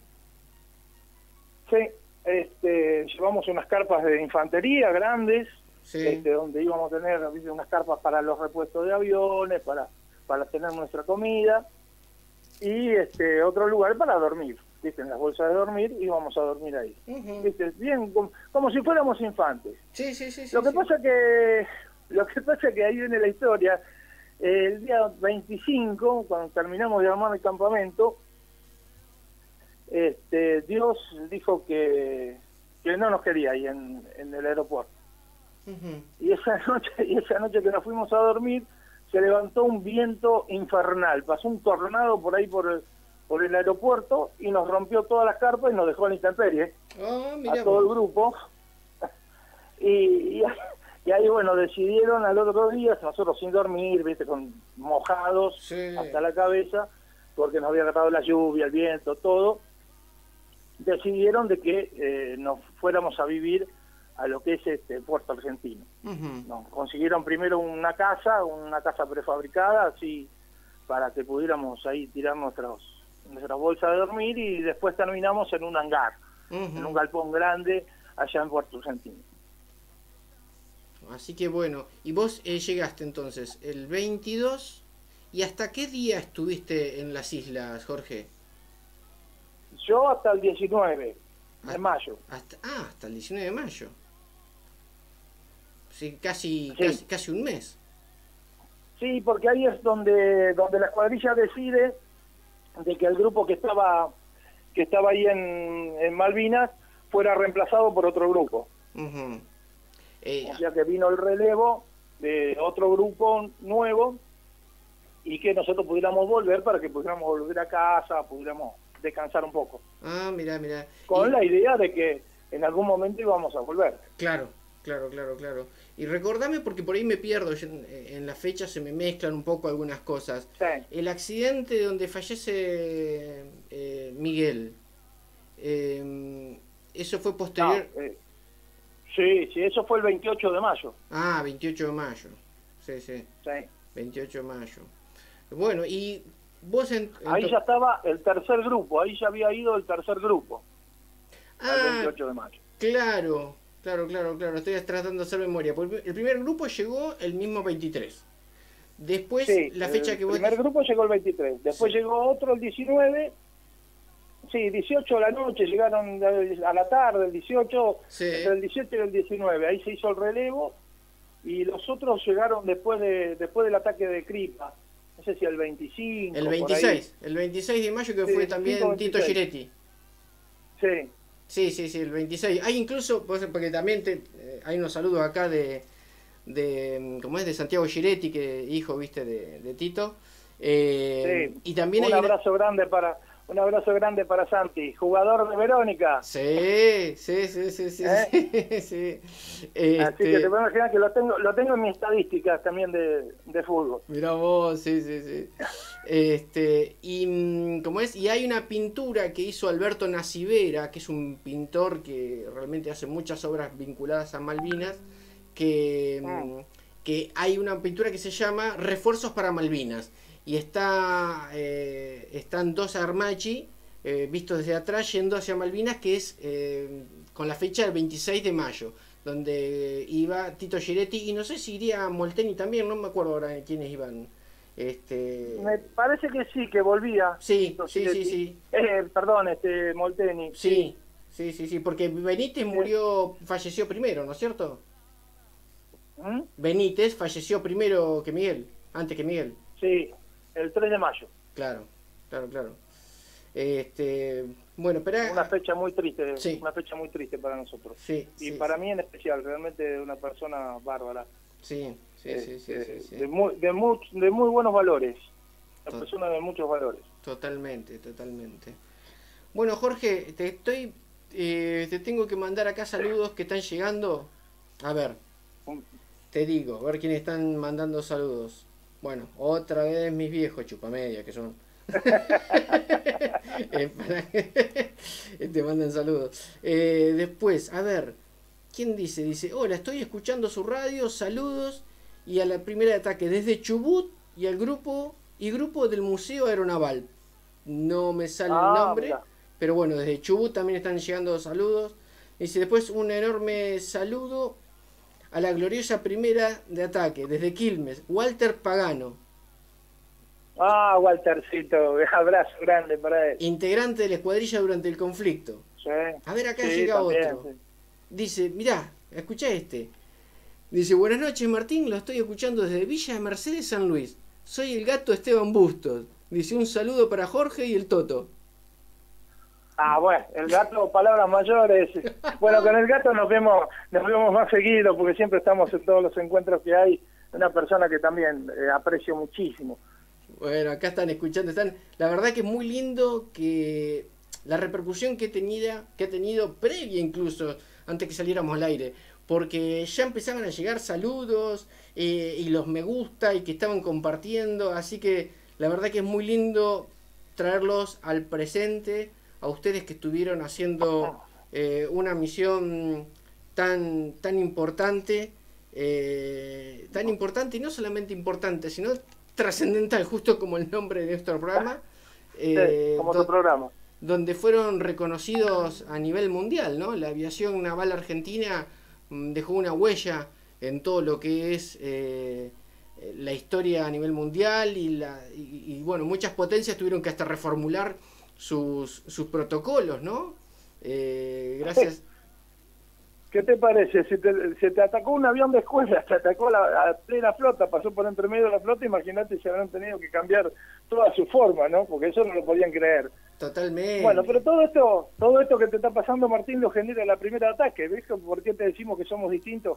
Sí, este, llevamos unas carpas de infantería grandes, Sí. este, donde íbamos a tener ¿viste? unas carpas para los repuestos de aviones, para, para tener nuestra comida, y este otro lugar para dormir, ¿viste? En las bolsas de dormir, íbamos a dormir ahí. Uh-huh. ¿Viste? Bien, como, como si fuéramos infantes. Sí, sí, sí, sí. Lo que sí. pasa que lo que pasa que ahí viene la historia. Eh, el día veinticinco, cuando terminamos de armar el campamento, este, Dios dijo que, que no nos quería ahí en, en el aeropuerto. Uh-huh. Y esa noche, y esa noche que nos fuimos a dormir, se levantó un viento infernal, pasó un tornado por ahí por el, por el aeropuerto y nos rompió todas las carpas y nos dejó en la intemperie, Ah, mirá a todo el vos. grupo. y, y Y ahí, bueno, decidieron al otro día, nosotros sin dormir, viste, con mojados Sí. hasta la cabeza, porque nos había agarrado la lluvia, el viento, todo, decidieron de que eh, nos fuéramos a vivir a lo que es este Puerto Argentino. Uh-huh. Nos consiguieron primero una casa, una casa prefabricada, así, para que pudiéramos ahí tirar nuestros, nuestras bolsas de dormir, y después terminamos en un hangar, Uh-huh. en un galpón grande, allá en Puerto Argentino. Así que bueno, y vos eh, llegaste entonces el veintidós, ¿y hasta qué día estuviste en las islas, Jorge? Yo hasta el diecinueve de Ah. mayo. Hasta, ah, hasta el diecinueve de mayo. Sí, casi, Sí. casi, casi un mes. Sí, porque ahí es donde donde la escuadrilla decide de que el grupo que estaba que estaba ahí en, en Malvinas fuera reemplazado por otro grupo. Uh-huh. Eh, O sea que vino el relevo de otro grupo nuevo y que nosotros pudiéramos volver para que pudiéramos volver a casa, pudiéramos descansar un poco. ah, mirá, mirá. Con Y- la idea de que en algún momento íbamos a volver. Claro, claro, claro, claro. Y recordame porque por ahí me pierdo, yo en, en la fecha se me mezclan un poco algunas cosas. Sí. El accidente donde fallece eh, Miguel, eh, ¿eso fue No, posterior? eh, sí, sí, eso fue el veintiocho de mayo. Ah, veintiocho de mayo. Sí, sí, Sí. veintiocho de mayo. Bueno, y vos en... Ahí ento- ya estaba el tercer grupo, ahí ya había ido el tercer grupo, el Ah, veintiocho de mayo. claro, claro, claro, claro. Estoy tratando de hacer memoria. Porque el primer grupo llegó el mismo veintitrés. Después, Sí, la fecha el que vos... primer grupo llegó el veintitrés, después Sí. llegó otro el diecinueve, sí, dieciocho de la noche, llegaron a la tarde, el dieciocho, Sí. entre el dieciocho y el diecinueve, ahí se hizo el relevo, y los otros llegaron después de después del ataque de Cripa, no sé si el veinticinco, El por ahí. veintiséis, el veintiséis de mayo que Sí, fue también veinticinco, Tito veintiséis. Giretti. Sí, Sí, sí, sí, el veintiséis. Hay incluso, pues, porque también te, eh, hay unos saludos acá de, de, ¿cómo es? De Santiago Giretti, que hijo, viste, de, de Tito. Eh, Sí. Y también un hay una- abrazo grande para un abrazo grande para Santi, jugador de Verónica. Sí, sí, sí, sí, sí, ¿Eh? sí, sí. Así que Este, te puedo imaginar que lo tengo, lo tengo en mis estadísticas también de, de fútbol. Mirá vos, sí, sí, sí. Este, y mm, ¿cómo es? Y hay una pintura que hizo Alberto Nacivera, que es un pintor que realmente hace muchas obras vinculadas a Malvinas, que, mm, que hay una pintura que se llama Refuerzos para Malvinas. Y está eh, están dos Armachi eh, vistos desde atrás yendo hacia Malvinas, que es eh, con la fecha del veintiséis de mayo, donde iba Tito Giretti y no sé si iría Molteni también, no me acuerdo ahora de quiénes iban. Este, Me parece que sí, que volvía. sí, No, sí, sí, sí, Eh, perdón, este Molteni. sí, sí, sí, sí, porque Benítez murió, falleció primero, ¿no es cierto? ¿Mm? Benítez falleció primero que Miguel, antes que Miguel. Sí, el tres de mayo. Claro, claro, claro. Este, bueno, pero Una fecha muy triste, Sí. una fecha muy triste para nosotros. sí, Y sí, para mí en especial, realmente una persona bárbara. sí, sí, eh, sí, sí, eh, sí, sí. De, muy, de, muy, de muy buenos valores. Una Tot- persona de muchos valores. Totalmente, totalmente. Bueno, Jorge, te estoy, eh, te tengo que mandar acá saludos que están llegando. A ver, te digo, a ver quiénes están mandando saludos. Bueno, otra vez mis viejos chupamedia que son. Eh, para que te mandan saludos. Eh, después, a ver, ¿quién dice? Dice, hola, estoy escuchando su radio, saludos. Y a la primera de ataque desde Chubut y al grupo y grupo del Museo Aeronaval. No me sale Ah, el nombre, mira. pero bueno, desde Chubut también están llegando saludos. Dice después un enorme saludo a la gloriosa primera de ataque desde Quilmes, Walter Pagano, Ah, Waltercito, abrazo grande para él. integrante de la escuadrilla durante el conflicto. Sí. A ver, acá Sí, llega también, otro. sí. Dice, mirá, escucha este. Dice, buenas noches Martín, lo estoy escuchando desde Villa de Mercedes, San Luis. Soy el gato Esteban Bustos. Dice, un saludo para Jorge y el Toto. Ah, bueno, el gato, palabras mayores. Bueno, con el gato nos vemos nos vemos más seguido porque siempre estamos en todos los encuentros que hay. Una persona que también eh, aprecio muchísimo. Bueno, acá están escuchando, están. La verdad que es muy lindo que la repercusión que, tenida, que ha tenido previa incluso, antes que saliéramos al aire, porque ya empezaban a llegar saludos eh, y los me gusta y que estaban compartiendo, así que la verdad que es muy lindo traerlos al presente, a ustedes que estuvieron haciendo eh, una misión tan, tan importante, eh, tan importante y no solamente importante, sino trascendental, justo como el nombre de nuestro programa, eh, Sí, como do- tu programa. donde fueron reconocidos a nivel mundial, ¿no? La aviación naval argentina mm, dejó una huella en todo lo que es eh, la historia a nivel mundial y, la, y, y, bueno, muchas potencias tuvieron que hasta reformular sus, sus protocolos, ¿no? Eh, gracias. ¿Qué te parece? Si te, se te atacó un avión de escuela, te atacó la, a plena flota, pasó por entre medio de la flota, imagínate si habrán tenido que cambiar toda su forma, ¿no? Porque eso no lo podían creer. Totalmente. Bueno, pero todo esto todo esto que te está pasando, Martín, lo genera la primera ataque. ¿Ves por qué te decimos que somos distintos?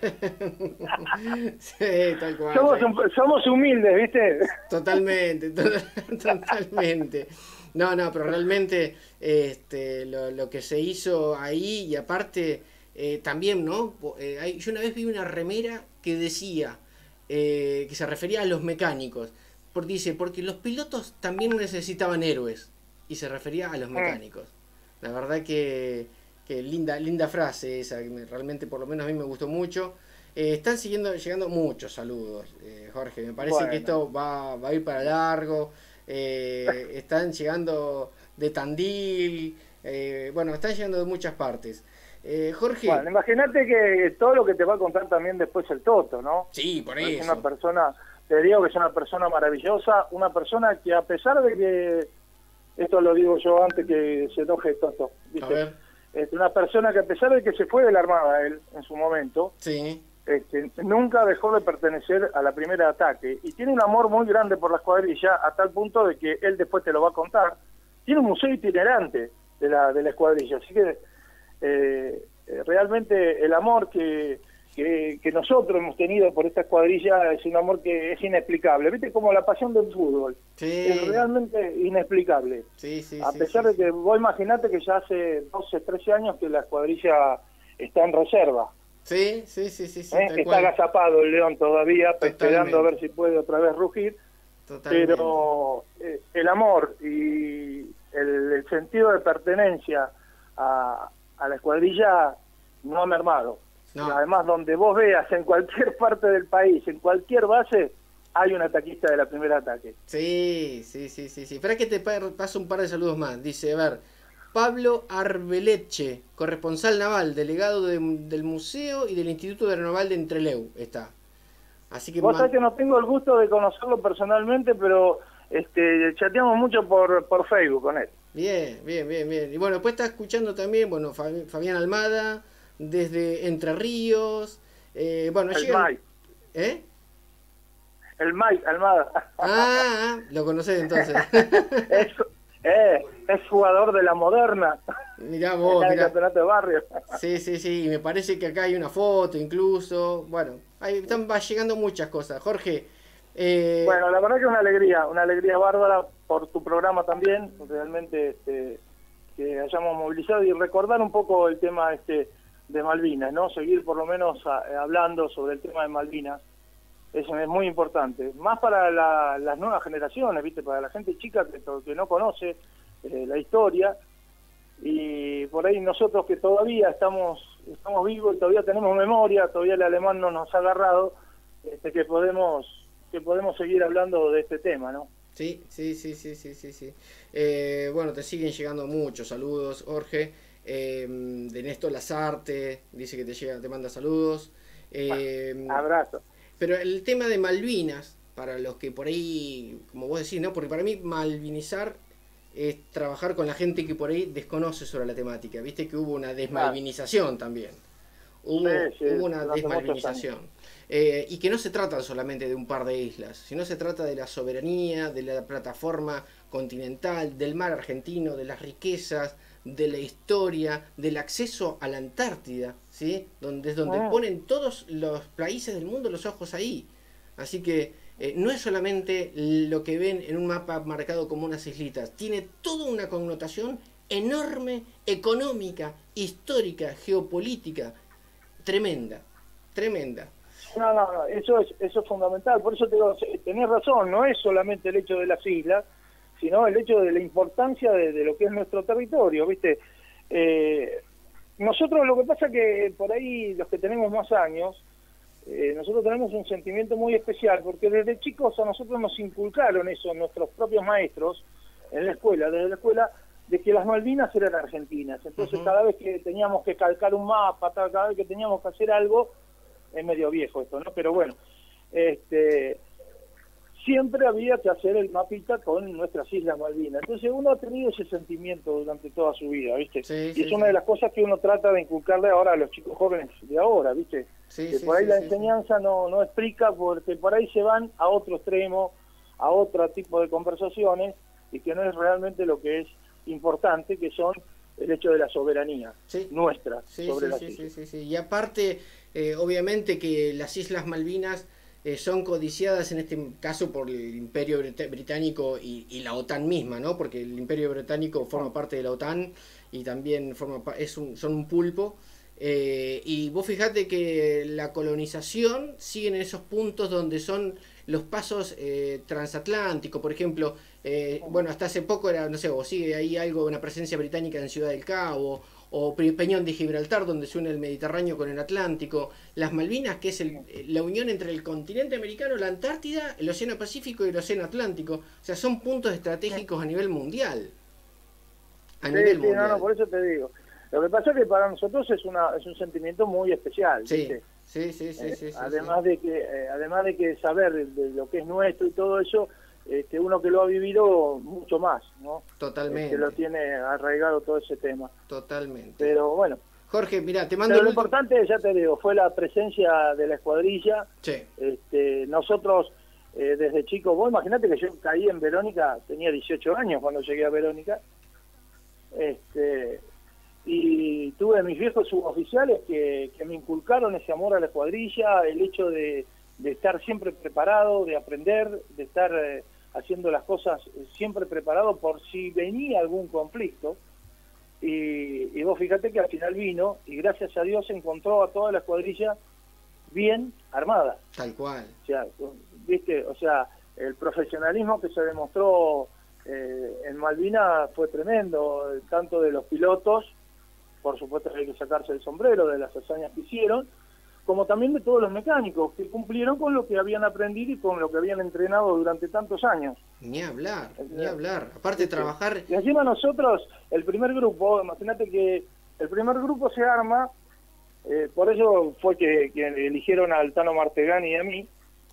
Sí, tal cual. Somos, un- somos humildes, ¿viste? Totalmente, to- totalmente. No, no, pero realmente este, lo, lo que se hizo ahí y aparte eh, también, ¿no? Eh, hay- yo una vez vi una remera que decía, eh, que se refería a los mecánicos, porque dice, porque los pilotos también necesitaban héroes, y se refería a los mecánicos. La verdad que, que linda, linda frase esa, que me- realmente por lo menos a mí me gustó mucho. Eh, están siguiendo, llegando muchos saludos, eh, Jorge. Me parece Bueno. que esto va, va a ir para largo. Eh, están llegando de Tandil. eh, bueno, están llegando de muchas partes. Eh, Jorge. Bueno, imagínate que todo lo que te va a contar también después el Toto, ¿no? Sí, por Es eso. una persona, te digo que es una persona maravillosa, una persona que a pesar de que, esto lo digo yo antes que se enoje Toto, A ¿viste? ver. Es una persona que a pesar de que se fue de la Armada él en su momento, Sí. este, nunca dejó de pertenecer a la primera ataque y tiene un amor muy grande por la escuadrilla a tal punto de que él después te lo va a contar. Tiene un museo itinerante de la de la escuadrilla, así que eh, eh, realmente el amor que, que, que nosotros hemos tenido por esta escuadrilla es un amor que es inexplicable. ¿Viste? Como la pasión del fútbol. Sí. Es realmente inexplicable. Sí, sí, A sí, pesar sí, de sí. que vos imaginate que ya hace doce, trece años que la escuadrilla está en reserva. Sí, sí, sí, sí, sí, ¿eh? tal Está cual. agazapado el león todavía, Totalmente. esperando a ver si puede otra vez rugir. Totalmente. Pero eh, el amor y el, el sentido de pertenencia a, a la escuadrilla no ha mermado. No. Y además, donde vos veas en cualquier parte del país, en cualquier base, hay un ataquista de la primera ataque. Sí, sí, sí, sí, sí. Espera que te pa- paso un par de saludos más. Dice, a ver, Pablo Arbeleche, corresponsal naval, delegado de- del Museo y del Instituto Aeronaval de Entreleu, está. Así que... Vos man- sabés que no tengo el gusto de conocerlo personalmente, pero este, chateamos mucho por, por Facebook con él. Bien, bien, bien, bien. Y bueno, después está escuchando también, bueno, Fabi- Fabián Almada, desde Entre Ríos. Eh, bueno, El llegan- Mike, ¿Eh? el Mike Almada. Ah, ah, lo conocés entonces. es, eh, es jugador de la Moderna. Mirá vos, en el mirá. campeonato de barrio. Sí, sí, sí, y me parece que acá hay una foto incluso. Bueno, ahí están va llegando muchas cosas. Jorge, eh, Bueno, la verdad que es una alegría, una alegría bárbara por tu programa también, realmente este, que hayamos movilizado y recordar un poco el tema este de Malvinas, ¿no? Seguir por lo menos a- hablando sobre el tema de Malvinas, eso es muy importante, más para la- las nuevas generaciones, ¿viste? Para la gente chica que, to- que no conoce eh, la historia, y por ahí nosotros que todavía estamos estamos vivos y todavía tenemos memoria, todavía el alemán no nos ha agarrado, este, que podemos que podemos seguir hablando de este tema, ¿no? sí, sí, sí, sí, sí, sí, sí. Eh, bueno, te siguen llegando muchos saludos, Jorge. Eh, de Néstor Lazarte, dice que te llega, te manda saludos. Eh, Abrazo. Pero el tema de Malvinas, para los que por ahí, como vos decís, ¿no? Porque para mí malvinizar es trabajar con la gente que por ahí desconoce sobre la temática. Viste que hubo una desmalvinización también. Hubo, Sí, sí, hubo una durante muchos desmalvinización. Eh, y que no se trata solamente de un par de islas, sino se trata de la soberanía, de la plataforma continental, del mar argentino, de las riquezas, de la historia, del acceso a la Antártida, ¿sí? Donde es donde Ah. ponen todos los países del mundo los ojos ahí. Así que eh, no es solamente lo que ven en un mapa marcado como unas islitas, tiene toda una connotación enorme, económica, histórica, geopolítica, tremenda, tremenda. No, no, no, eso es, eso es fundamental, por eso te digo, tenés razón, no es solamente el hecho de las islas, sino el hecho de la importancia de, de lo que es nuestro territorio, ¿viste? Eh, nosotros lo que pasa que por ahí, los que tenemos más años, eh, nosotros tenemos un sentimiento muy especial, porque desde chicos a nosotros nos inculcaron eso, nuestros propios maestros, en la escuela, desde la escuela, de que las Malvinas eran argentinas. Entonces, Ujú. cada vez que teníamos que calcar un mapa, cada vez que teníamos que hacer algo, es medio viejo esto, ¿no? Pero bueno, este, siempre había que hacer el mapita con nuestras Islas Malvinas. Entonces uno ha tenido ese sentimiento durante toda su vida, ¿viste? Sí, y sí, es una sí. de las cosas que uno trata de inculcarle ahora a los chicos jóvenes de ahora, ¿viste? Sí, que sí, por ahí sí, la sí, enseñanza no, no explica, porque por ahí se van a otro extremo, a otro tipo de conversaciones, y que no es realmente lo que es importante, que son el hecho de la soberanía Sí. nuestra Sí, sobre sí, las sí, islas. sí, sí, sí. Y aparte, eh, obviamente que las Islas Malvinas eh, son codiciadas en este caso por el Imperio Brit- Británico y, y la OTAN misma, ¿no? Porque el Imperio Británico forma parte de la OTAN y también forma pa- es un, son un pulpo. Eh, y vos fijate que la colonización sigue en esos puntos donde son los pasos eh, transatlánticos, por ejemplo, eh, bueno, hasta hace poco era, no sé, o sigue ahí algo, una presencia británica en Ciudad del Cabo, o Pe- Peñón de Gibraltar, donde se une el Mediterráneo con el Atlántico, las Malvinas, que es el- la unión entre el continente americano, la Antártida, el Océano Pacífico y el Océano Atlántico, o sea, son puntos estratégicos a nivel mundial. A Sí, nivel sí, no, mundial. no, por eso te digo. Lo que pasa es que para nosotros es una es un sentimiento muy especial, Sí, ¿viste? sí, sí, sí, Eh, sí, sí, además de que eh, además de que saber de, de lo que es nuestro y todo eso, este, uno que lo ha vivido mucho más, ¿no? Totalmente. Que lo tiene arraigado todo ese tema. Totalmente. Pero bueno, Jorge, mira, te mando pero el lo último- importante, ya te digo, fue la presencia de la escuadrilla. Sí, Este, nosotros eh, desde chicos, vos imaginate que yo caí en Verónica, tenía dieciocho años cuando llegué a Verónica, este, y tuve mis viejos suboficiales que, que me inculcaron ese amor a la escuadrilla, el hecho de, de estar siempre preparado, de aprender, de estar eh, haciendo las cosas siempre preparado por si venía algún conflicto. Y, y vos fíjate que al final vino, y gracias a Dios encontró a toda la escuadrilla bien armada. Tal cual. O sea, viste, o sea, el profesionalismo que se demostró eh, en Malvinas fue tremendo, tanto de los pilotos, por supuesto que hay que sacarse el sombrero de las hazañas que hicieron, como también de todos los mecánicos que cumplieron con lo que habían aprendido y con lo que habían entrenado durante tantos años. Ni hablar, ni hablar. Aparte de trabajar... Y encima nosotros, el primer grupo, imagínate que el primer grupo se arma, eh, por eso fue que, que eligieron al Tano Martegani y a mí,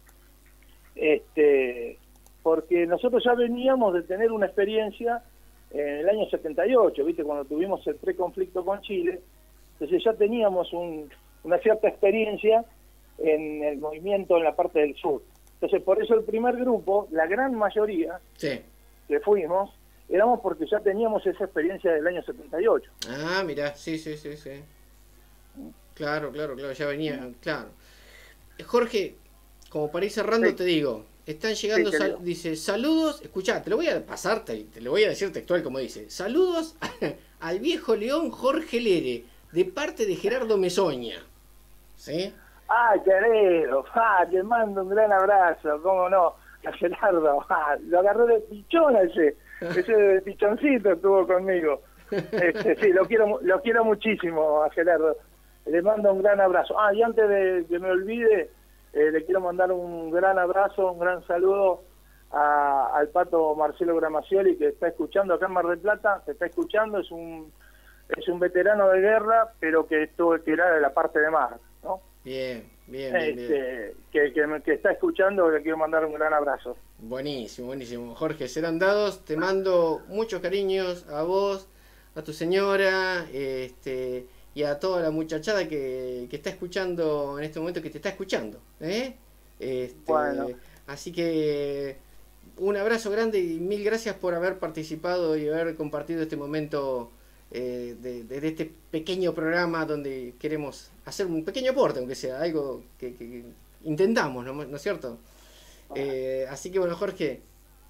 este, porque nosotros ya veníamos de tener una experiencia en el año setenta y ocho, ¿viste? Cuando tuvimos el preconflicto con Chile, entonces ya teníamos un, una cierta experiencia en el movimiento en la parte del sur. Entonces, por eso el primer grupo, la gran mayoría Sí. que fuimos, éramos porque ya teníamos esa experiencia del año setenta y ocho. Ah, mirá, sí, sí, sí, sí. Claro, claro, claro, ya venía, claro. Jorge, como para ir cerrando, Sí. te digo, están llegando, Sí, sal- querido. dice, saludos, escuchá, te lo voy a pasar, te, te lo voy a decir textual como dice, saludos al viejo león Jorge Lere, de parte de Gerardo Mesoña. ¿Sí? ¡Ay, querido! ¡Ah, te mando un gran abrazo! ¿Cómo no? A Gerardo, ¡ah! Lo agarré de pichón ese, ese de pichoncito estuvo conmigo. Este, sí, lo quiero, lo quiero muchísimo a Gerardo. Le mando un gran abrazo. Ah, y antes de que me olvide, eh, le quiero mandar un gran abrazo, un gran saludo a, al pato Marcelo Gramacioli, que está escuchando acá en Mar del Plata, que está escuchando, es un es un veterano de guerra, pero que estuvo que era de la parte de mar, ¿no? Bien, bien, bien, bien. Este, que, que, me- que está escuchando, le quiero mandar un gran abrazo. Buenísimo, buenísimo. Jorge, serán dados. Te mando muchos cariños a vos, a tu señora, este, y a toda la muchachada que, que está escuchando en este momento, que te está escuchando. ¿eh? Este, Bueno. Así que un abrazo grande y mil gracias por haber participado y haber compartido este momento eh, de, de- de este pequeño programa donde queremos hacer un pequeño aporte, aunque sea algo que, que- que intentamos, ¿no, ¿no es cierto? Eh, así que bueno, Jorge,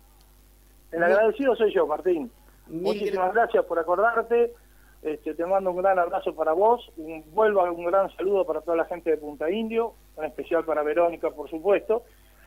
El agradecido soy yo, Martín. mil Muchísimas gra- gracias por acordarte. Este, te mando un gran abrazo para vos. Un, vuelvo a un gran saludo para toda la gente de Punta Indio, en especial para Verónica, por supuesto.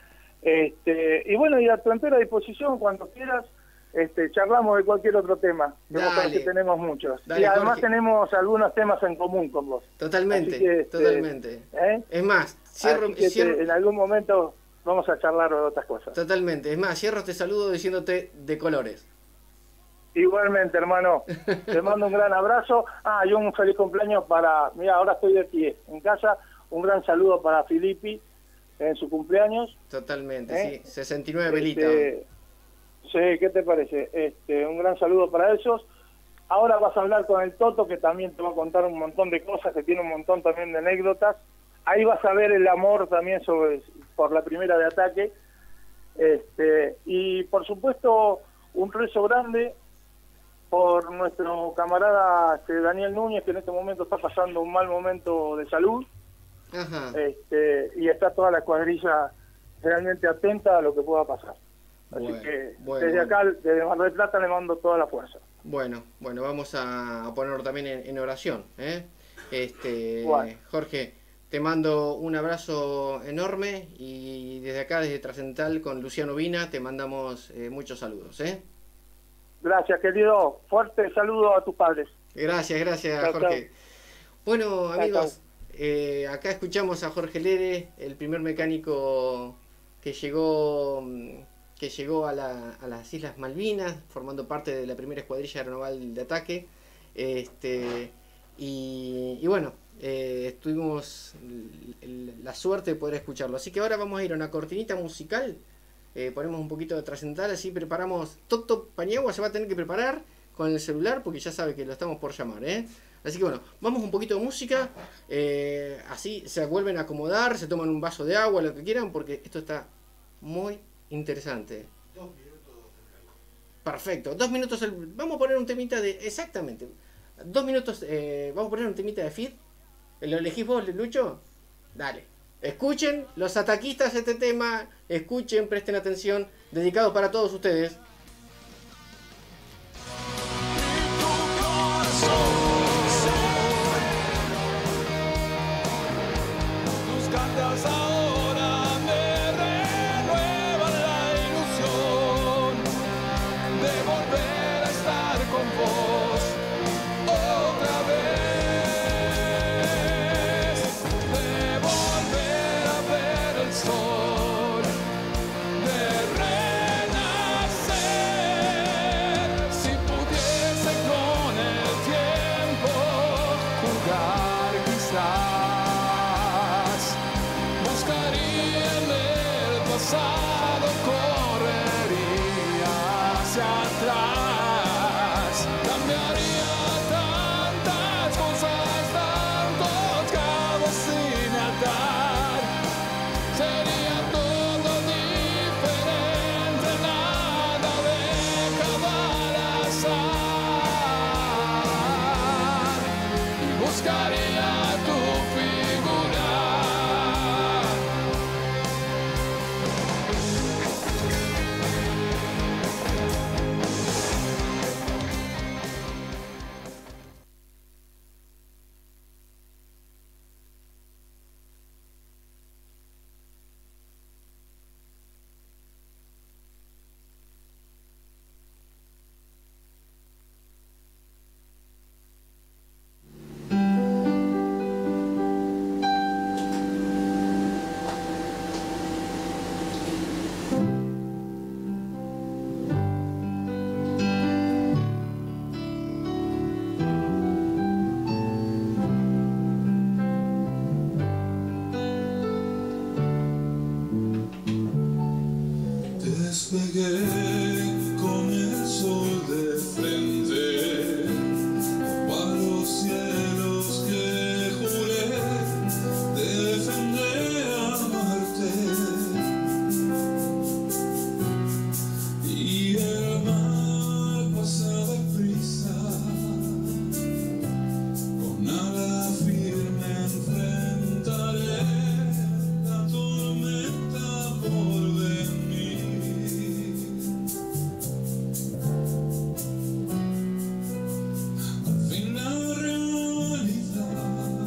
Este, y bueno, y a tu entera disposición, cuando quieras, este, charlamos de cualquier otro tema. Que vos Dale. sabés que tenemos muchos. Dale, y además Jorge. tenemos algunos temas en común con vos. Totalmente, Así que, este, totalmente. ¿eh? Es más, cierro, Así que te- cierro- en algún momento vamos a charlar de otras cosas. totalmente. Es más, cierro este saludo diciéndote de colores. Igualmente, hermano. Te mando un gran abrazo. Ah, y un feliz cumpleaños para... Mira, ahora estoy de pie en casa. Un gran saludo para Filippi en su cumpleaños. Totalmente, ¿Eh? sí. sesenta y nueve velitas. Este, sí, ¿qué te parece? Este, un gran saludo para ellos. Ahora vas a hablar con el Toto, que también te va a contar un montón de cosas, que tiene un montón también de anécdotas. Ahí vas a ver el amor también sobre por la primera de ataque. Este, y por supuesto, un rezo grande por nuestro camarada este, Daniel Núñez, que en este momento está pasando un mal momento de salud. Ajá. Este, y está toda la cuadrilla realmente atenta a lo que pueda pasar. Así Bueno, que bueno, desde bueno. acá, desde Mar del Plata, le mando toda la fuerza. Bueno, bueno, vamos a, a ponerlo también en, en oración. ¿eh? Este, Bueno. Jorge, te mando un abrazo enorme y desde acá, desde Trascendental, con Luciano Vina, te mandamos eh, muchos saludos. ¿eh? Gracias, querido. Fuerte saludo a tus padres. Gracias, gracias, Chao, Jorge. chao. Bueno, Chao, amigos, chao. eh, acá escuchamos a Jorge Lere, el primer mecánico que llegó mm, que llegó a, la- a las Islas Malvinas, formando parte de la primera escuadrilla aeronaval de ataque. Este, y, y bueno, eh, tuvimos l- l- la suerte de poder escucharlo. Así que ahora vamos a ir a una cortinita musical. Eh, ponemos un poquito de Trascendental, así preparamos. Toto Paniagua se va a tener que preparar con el celular porque ya sabe que lo estamos por llamar, ¿eh? Así que bueno, vamos un poquito de música, eh, así se vuelven a acomodar, se toman un vaso de agua, lo que quieran, porque esto está muy interesante. Perfecto, dos minutos, el- vamos a poner un temita de, exactamente, Dos minutos, eh, vamos a poner un temita de feed. ¿Lo elegís vos, Lucho? Dale. Escuchen los ataquistas este tema. Escuchen, presten atención. Dedicado para todos ustedes. Tus cantas ahora me renuevan la ilusión de volver a estar con vos otra vez, de volver a ver el sol, de renacer. Si pudiese con el tiempo jugar quizás, buscaría en el pasado, correría hacia atrás, cambiaría tantas cosas, tantos cabos sin atar, sería todo diferente, nada dejado al azar, y buscaría tu figura. Despegué con el sol de frente, a los cielos que juré defender, amarte, y el mar pasa deprisa, con ala firme enfrentaré la tormenta por venir. Al fin la realidad,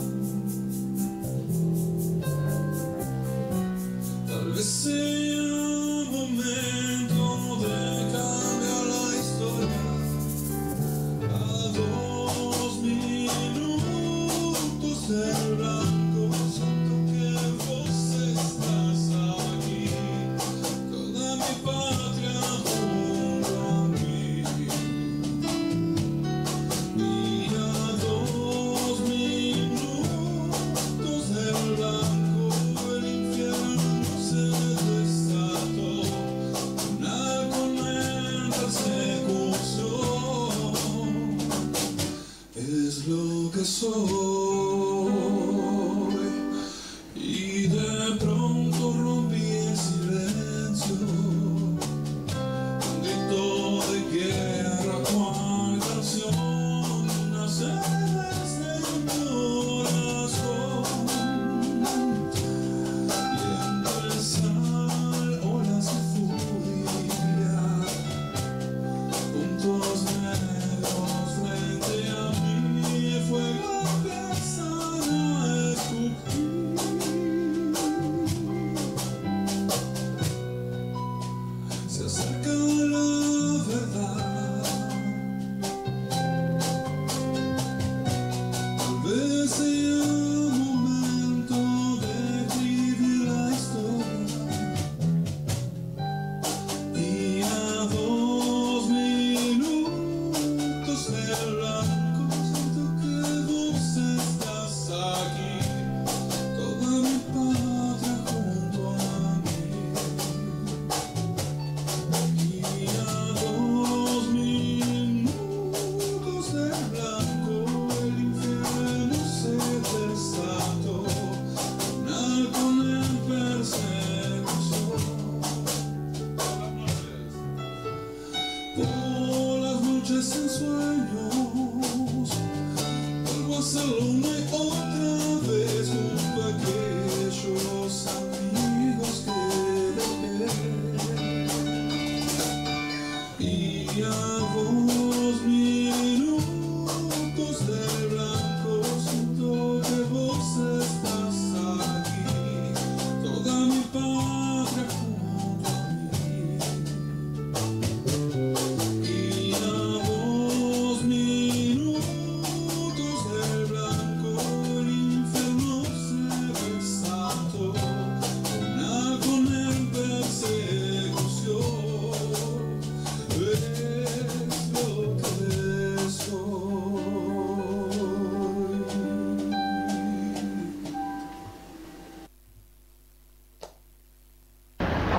tal vez sea momento de cambiar la historia. A dos minutos del blanco siento que vos estás aquí, toda mi patria junto a mí. Y a dos minutos del blanco el infierno se desató, una tormenta persecución es lo que soy.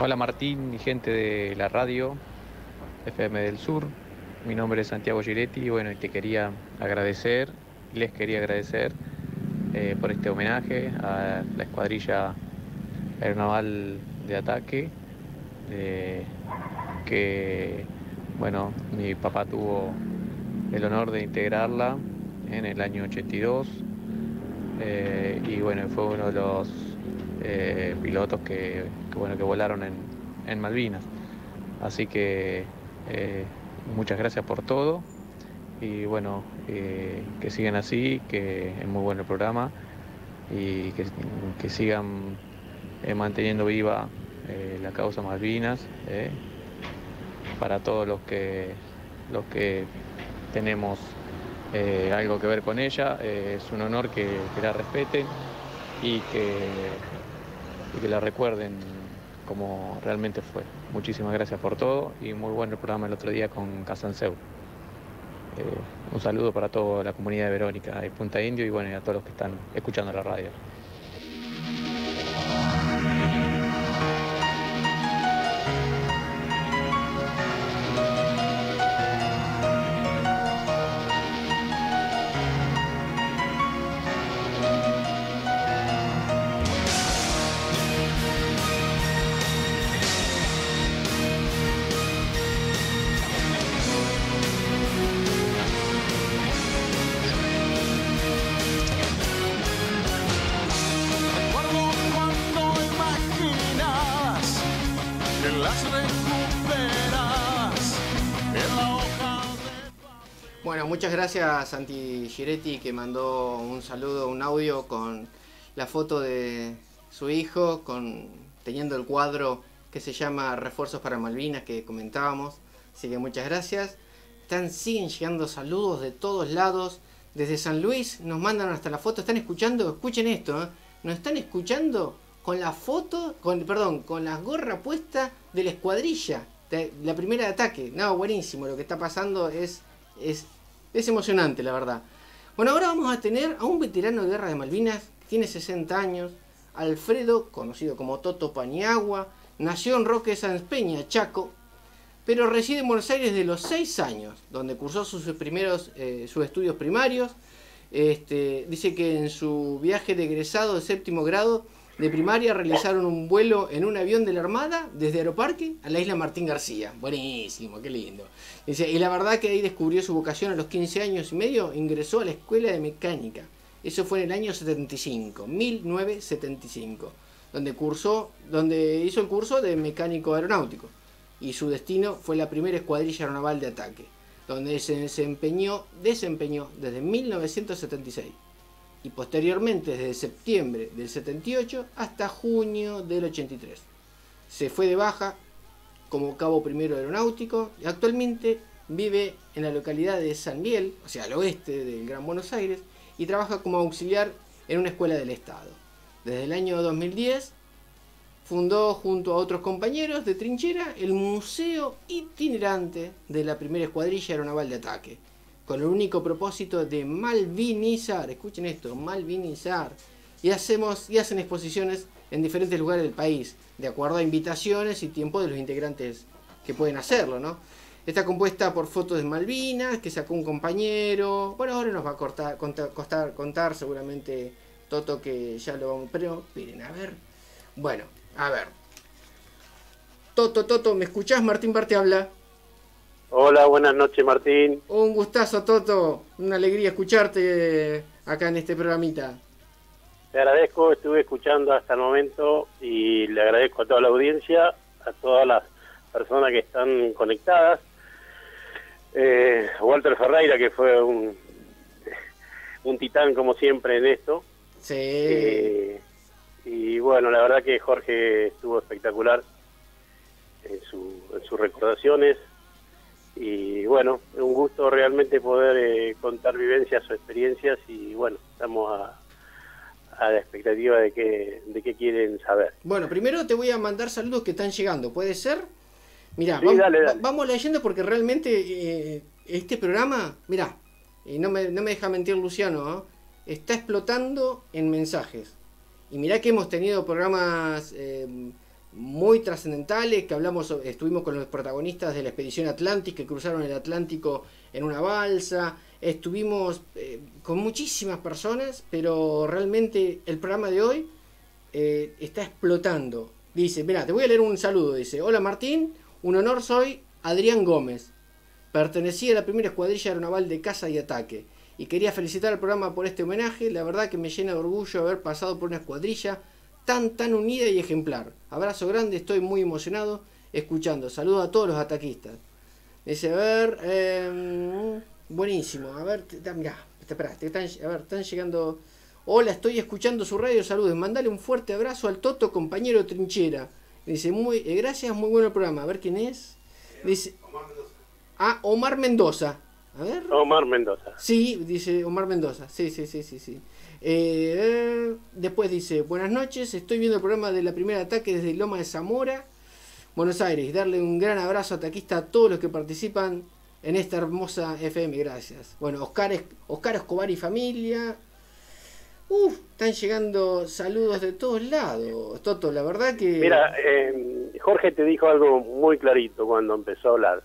Hola Martín y gente de la radio F M del Sur. Mi nombre es Santiago Giretti y bueno, te quería agradecer, les quería agradecer eh, por este homenaje a la escuadrilla aeronaval de ataque, eh, que bueno, mi papá tuvo el honor de integrarla en el año ochenta y dos eh, y bueno, fue uno de los eh, pilotos que, que, bueno, que volaron en, en Malvinas. Así que eh, muchas gracias por todo y bueno, eh, que sigan así, que es muy bueno el programa y que, que sigan eh, manteniendo viva eh, la causa Malvinas eh, para todos los que, los que tenemos eh, algo que ver con ella. Eh, es un honor que, que la respeten y que, y que la recuerden como realmente fue. Muchísimas gracias por todo y muy bueno el programa el otro día con Casanseu. Eh, un saludo para toda la comunidad de Verónica y Punta Indio y bueno, y a todos los que están escuchando la radio. Bueno, muchas gracias Santi Giretti, que mandó un saludo, un audio con la foto de su hijo, con teniendo el cuadro que se llama Refuerzos para Malvinas que comentábamos. Así que muchas gracias. Están, siguen llegando saludos de todos lados. Desde San Luis nos mandan hasta la foto. ¿Están escuchando? Escuchen esto, ¿eh? Nos están escuchando con la foto, con, perdón, con la gorra puesta de la escuadrilla, de la primera de ataque. No, buenísimo. Lo que está pasando es... es Es emocionante, la verdad. Bueno, ahora vamos a tener a un veterano de guerra de Malvinas, que tiene sesenta años, Alfredo, conocido como Toto Paniagua, nació en Roque Sáenz Peña, Chaco, pero reside en Buenos Aires desde los seis años, donde cursó sus primeros eh, sus estudios primarios. Este, dice que en su viaje de egresado de séptimo grado de primaria realizaron un vuelo en un avión de la Armada desde Aeroparque a la isla Martín García. Buenísimo, qué lindo. Dice, y la verdad que ahí descubrió su vocación a los quince años y medio, ingresó a la Escuela de Mecánica. Eso fue en el año setenta y cinco, mil novecientos setenta y cinco, donde, cursó, donde hizo el curso de mecánico aeronáutico. Y su destino fue la primera escuadrilla aeronaval de ataque, donde se desempeñó, desempeñó desde mil novecientos setenta y seis. Y posteriormente desde septiembre del setenta y ocho hasta junio del ochenta y tres. Se fue de baja como cabo primero aeronáutico y actualmente vive en la localidad de San Miguel, o sea al oeste del Gran Buenos Aires, y trabaja como auxiliar en una escuela del Estado. Desde el año dos mil diez fundó junto a otros compañeros de trinchera el Museo Itinerante de la primera escuadrilla aeronaval de ataque, con el único propósito de malvinizar, escuchen esto, malvinizar, y, hacemos, y hacen exposiciones en diferentes lugares del país, de acuerdo a invitaciones y tiempo de los integrantes que pueden hacerlo, ¿no? Está compuesta por fotos de Malvinas, que sacó un compañero. Bueno, ahora nos va a cortar, contar, contar, contar seguramente Toto, que ya lo vamos, pero miren, a ver, bueno, a ver. Toto, Toto, ¿me escuchás? Martín Bar te habla. Hola, buenas noches Martín. Un gustazo, Toto, una alegría escucharte acá en este programita. Te agradezco, estuve escuchando hasta el momento y le agradezco a toda la audiencia, a todas las personas que están conectadas. Eh, Walter Ferreira, que fue un, un titán como siempre en esto. Sí. Eh, y bueno, la verdad que Jorge estuvo espectacular en, su, en sus recordaciones. Y bueno, un gusto realmente poder eh, contar vivencias o experiencias y bueno, estamos a, a la expectativa de que, de qué quieren saber. Bueno, primero te voy a mandar saludos que están llegando, ¿puede ser? Mirá, sí, vamos, dale, dale. vamos leyendo porque realmente eh, este programa, mirá, y no me, no me deja mentir Luciano, ¿eh? Está explotando en mensajes. Y mirá que hemos tenido programas... Eh, muy trascendentales, que hablamos, estuvimos con los protagonistas de la expedición Atlantis, que cruzaron el Atlántico en una balsa, estuvimos eh, con muchísimas personas, pero realmente el programa de hoy eh, está explotando. Dice, mira, te voy a leer un saludo, dice, hola Martín, un honor, soy Adrián Gómez, pertenecía a la primera escuadrilla aeronaval de caza y ataque, y quería felicitar al programa por este homenaje, la verdad que me llena de orgullo haber pasado por una escuadrilla tan tan unida y ejemplar. Abrazo grande, estoy muy emocionado escuchando. Saludos a todos los ataquistas. Dice, a ver, eh, buenísimo, a ver, te, mirá, espera, te están, a ver, están llegando. Hola, estoy escuchando su radio, saludos. Mandale un fuerte abrazo al Toto, compañero de trinchera. Dice, muy, eh, gracias, muy bueno el programa. A ver quién es. Dice, Omar Mendoza. Ah, Omar Mendoza. A ver. Omar Mendoza. Sí, dice Omar Mendoza. Sí, sí, sí, sí, sí. Eh, después dice, buenas noches, estoy viendo el programa de la primera ataque desde Loma de Zamora, Buenos Aires. Darle un gran abrazo ataquista a todos los que participan en esta hermosa F M. Gracias. Bueno, Oscar, es, Oscar Escobar y familia. Uf, están llegando saludos de todos lados. Toto, la verdad que... Mira, eh, Jorge te dijo algo muy clarito cuando empezó a hablar.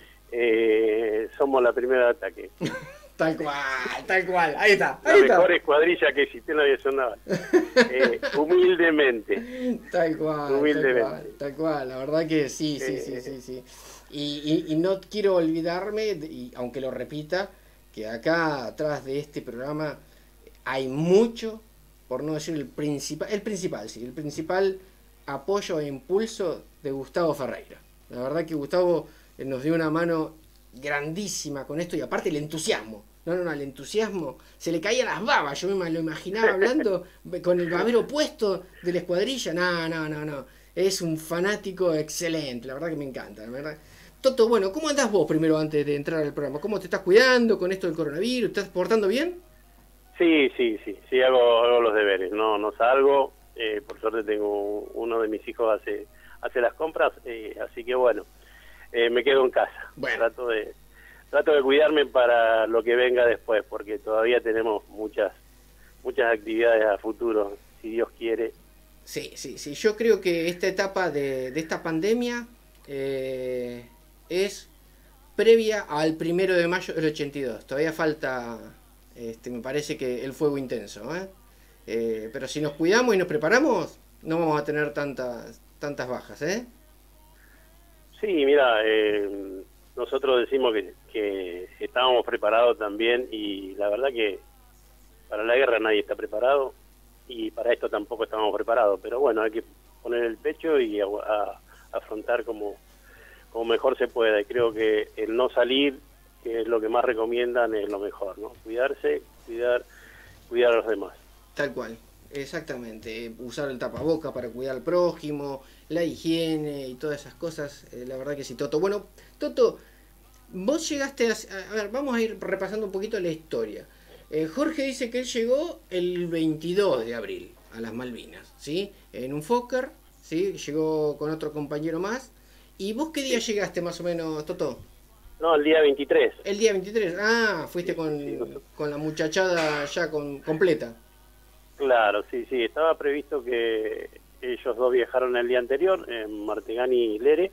Eh, somos la primera ataque. Tal cual, tal cual. Ahí está. La Ahí mejor está. escuadrilla que existió en la aviación naval. Eh, humildemente. Tal cual, Humildemente. tal cual, tal cual. La verdad que sí, sí, sí, sí, sí. Y, y, y no quiero olvidarme, de- y aunque lo repita, que acá atrás de este programa hay mucho, por no decir el principal, el principal, sí, el principal apoyo e impulso de Gustavo Ferreira. La verdad que Gustavo eh, nos dio una mano grandísima con esto, y aparte el entusiasmo. No, no, no, el entusiasmo. Se le caían las babas, yo me lo imaginaba hablando con el babero puesto de la escuadrilla. No, no, no, no. Es un fanático excelente, la verdad que me encanta, la verdad. Toto, bueno, ¿cómo andás vos primero antes de entrar al programa? ¿Cómo te estás cuidando con esto del coronavirus? ¿Te estás portando bien? Sí, sí, sí, sí, hago, hago los deberes, no no salgo, eh, por suerte tengo uno de mis hijos hace hace las compras, eh, así que bueno, eh, me quedo en casa. Bueno. Trato de trato de cuidarme para lo que venga después, porque todavía tenemos muchas muchas actividades a futuro, si Dios quiere. Sí, sí, sí. Yo creo que esta etapa de, de esta pandemia eh, es previa al primero de mayo del ochenta y dos. Todavía falta, este, me parece que el fuego intenso, ¿eh? Eh, pero si nos cuidamos y nos preparamos, no vamos a tener tantas tantas bajas, ¿eh? Sí, mira, eh, nosotros decimos que, que estábamos preparados también, y la verdad que para la guerra nadie está preparado, y para esto tampoco estamos preparados, pero bueno, hay que poner el pecho y a, a- afrontar como, como mejor se pueda, y creo que el no salir, que es lo que más recomiendan, es lo mejor, ¿no? Cuidarse, cuidar, cuidar a los demás. Tal cual, exactamente. Usar el tapaboca para cuidar al prójimo, la higiene y todas esas cosas. eh, la verdad que sí, Toto. Bueno, Toto, vos llegaste a... A ver, vamos a ir repasando un poquito la historia. Eh, Jorge dice que él llegó el veintidós de abril a las Malvinas, ¿sí? En un Fokker, ¿sí? Llegó con otro compañero más. ¿Y vos qué día llegaste más o menos, Toto? No, el día veintitrés. El día veintitrés. Ah, fuiste con, sí, nosotros- con la muchachada ya con, completa. Claro, sí, sí, estaba previsto que ellos dos viajaron el día anterior, en Martegani y Lere,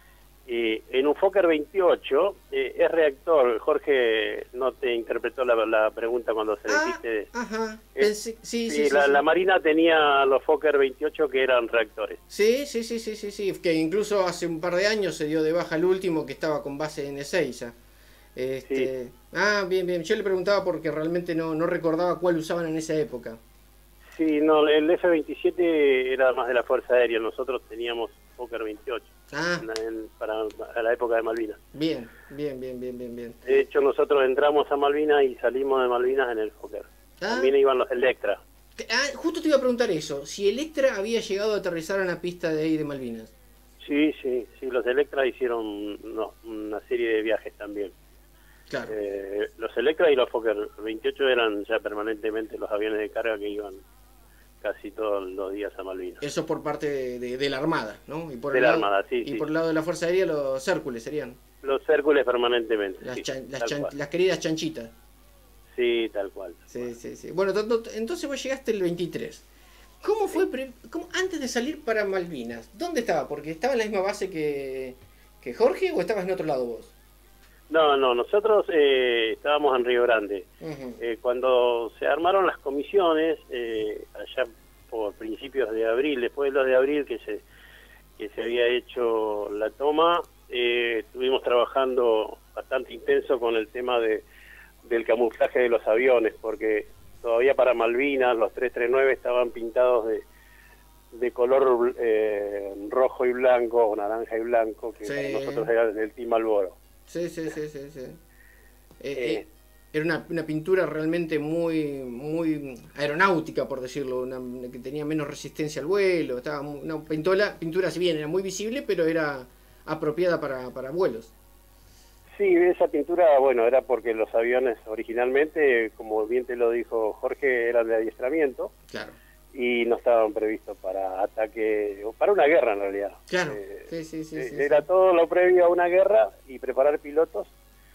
y en un Fokker veintiocho, eh, es reactor. Jorge no te interpretó la, la pregunta cuando se le Ah, hiciste. ajá. Eh, Pensé- sí, sí, Sí, sí, la, sí. la Marina tenía los Fokker veintiocho que eran reactores. Sí, sí, sí, sí, sí, sí, que incluso hace un par de años se dio de baja el último que estaba con base en Ezeiza. Este, Ah, bien, bien. Yo le preguntaba porque realmente no, no recordaba cuál usaban en esa época. Sí, no, el F veintisiete era más de la Fuerza Aérea, nosotros teníamos Fokker veintiocho Ah, en- en- para a la época de Malvinas. bien, bien, bien, bien, bien, bien. De hecho, nosotros entramos a Malvinas y salimos de Malvinas en el Fokker. Ah, También iban los Electra. ah, justo te iba a preguntar eso, si Electra había llegado a aterrizar en la pista de ahí de Malvinas. Sí, sí, sí, los Electra hicieron no, una serie de viajes también. Claro. Eh, los Electra y los Fokker veintiocho eran ya permanentemente los aviones de carga que iban casi todos los días a Malvinas. Eso por parte de, de- de la Armada, ¿no? Y por De el la lado- Armada, sí, Y sí. por el lado de la Fuerza Aérea los Hércules serían. Los Hércules permanentemente. Las, sí, chan- las, tal chan- cual. las queridas chanchitas. Sí, tal cual. Sí, sí, sí. Bueno, to- to- entonces vos llegaste el veintitrés. ¿Cómo fue pri- cómo, antes de salir para Malvinas? ¿Dónde estaba? Porque estaba en la misma base que, que Jorge o estabas en otro lado vos. No, no, nosotros eh, estábamos en Río Grande. Uh-huh. Eh, cuando se armaron las comisiones, eh, allá por principios de abril, después de los de abril que se, que se había hecho la toma, eh, estuvimos trabajando bastante intenso con el tema de, del camuflaje de los aviones, porque todavía para Malvinas los trescientos treinta y nueve estaban pintados de, de color eh, rojo y blanco, o naranja y blanco, que Sí. para nosotros era del Team Marlboro. Sí, sí, sí, sí, sí. Eh, Eh, eh, era una, una pintura realmente muy muy aeronáutica, por decirlo, una, una que tenía menos resistencia al vuelo. Estaba muy- una pintura, pintura, si bien era muy visible, pero era apropiada para, para vuelos. Sí, esa pintura, bueno, era porque los aviones originalmente, como bien te lo dijo Jorge, eran de adiestramiento Claro, y no estaban previstos para ataque, o para una guerra en realidad. claro. Eh, Sí, sí, sí, eh, sí, era sí. todo lo previo a una guerra y preparar pilotos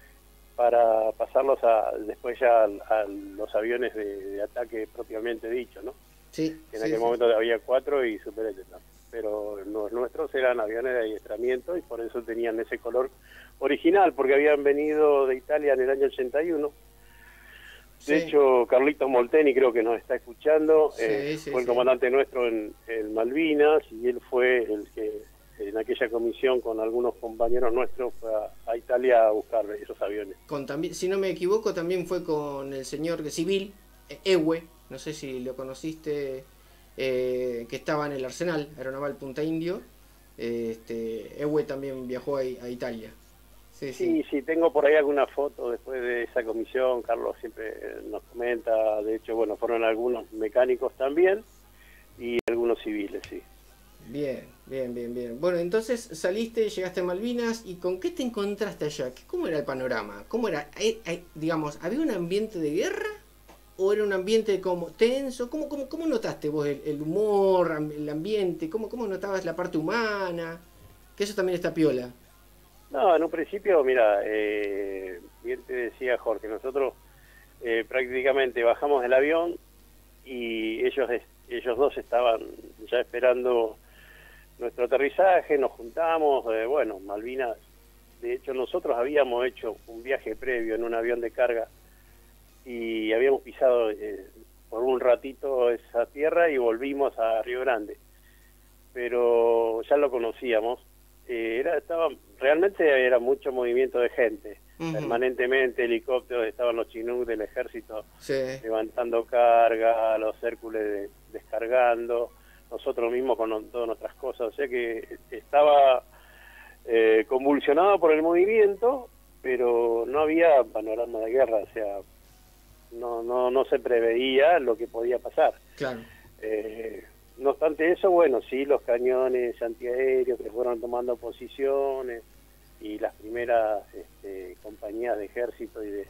para pasarlos a después ya a, a los aviones de, de ataque propiamente dicho, ¿no? Sí, En sí, aquel sí. momento había cuatro y Super pero los nuestros eran aviones de adiestramiento y por eso tenían ese color original, porque habían venido de Italia en el año ochenta y uno. De Sí. hecho, Carlitos Molteni creo que nos está escuchando, Sí, eh, sí, fue el sí. comandante nuestro en, en Malvinas y él fue el que en aquella comisión con algunos compañeros nuestros fue a, a Italia a buscar esos aviones. Con también, si no me equivoco, también fue con el señor civil, eh, Ewe, no sé si lo conociste, eh, que estaba en el Arsenal Aeronaval Punta Indio. Eh, este, Ewe también viajó a, a Italia. Sí, sí. Sí, sí, tengo por ahí alguna foto después de esa comisión, Carlos siempre eh, nos comenta, de hecho, bueno, fueron algunos mecánicos también y algunos civiles, sí. Bien, bien, bien, bien. Bueno, entonces saliste, llegaste a Malvinas y ¿con qué te encontraste allá? ¿Qué- ¿Cómo era el panorama? ¿Cómo era? Eh, eh, digamos, ¿había un ambiente de guerra o era un ambiente como tenso? ¿Cómo, cómo, cómo notaste vos el, el humor, am- el ambiente? ¿Cómo, ¿Cómo notabas la parte humana? Que eso también está piola. No, en un principio, mira, eh, bien te decía Jorge, nosotros eh, prácticamente bajamos del avión y ellos es- ellos dos estaban ya esperando nuestro aterrizaje, nos juntamos, eh, bueno, Malvinas, de hecho nosotros habíamos hecho un viaje previo en un avión de carga y habíamos pisado eh, por un ratito esa tierra y volvimos a Río Grande, pero ya lo conocíamos. Eh, era estaba realmente era mucho movimiento de gente. Ujú. Permanentemente helicópteros, estaban los Chinook del ejército Sí. levantando carga, los Hércules de- descargando, nosotros mismos con no- todas nuestras cosas, o sea que estaba eh, convulsionado por el movimiento, pero no había panorama de guerra, o sea, no no no se preveía lo que podía pasar. Claro. Eh, no obstante eso, bueno, sí, los cañones antiaéreos que fueron tomando posiciones y las primeras este, compañías de ejército y de,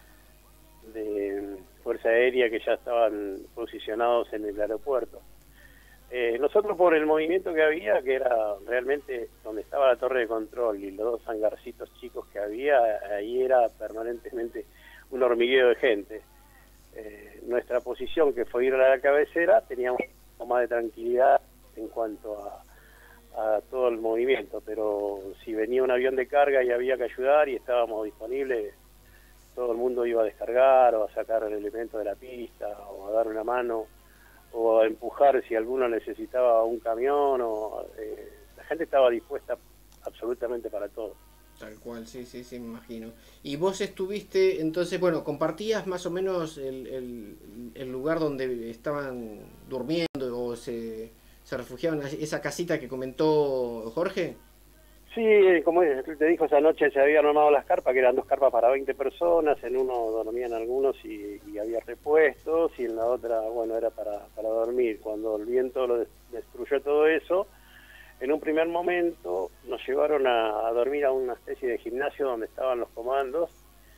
de mm, Fuerza Aérea que ya estaban posicionados en el aeropuerto. Eh, nosotros por el movimiento que había, que era realmente donde estaba la torre de control y los dos hangarcitos chicos que había, ahí era permanentemente un hormigueo de gente. Eh, nuestra posición, que fue ir a la cabecera, teníamos un poco más de tranquilidad en cuanto a, a todo el movimiento, pero si venía un avión de carga y había que ayudar y estábamos disponibles, todo el mundo iba a descargar o a sacar el elemento de la pista o a dar una mano o a empujar si alguno necesitaba un camión, o eh, la gente estaba dispuesta absolutamente para todo. Tal cual, sí, sí, sí, me imagino. Y vos estuviste, entonces, bueno, compartías más o menos el, el, el lugar donde estaban durmiendo o se, se refugiaban, esa casita que comentó Jorge. Sí, como te dijo, esa noche se habían armado las carpas, que eran dos carpas para veinte personas, en uno dormían algunos y, y había repuestos, y en la otra, bueno, era para, para dormir. Cuando el viento lo des- destruyó todo eso, en un primer momento nos llevaron a, a dormir a una especie de gimnasio donde estaban los comandos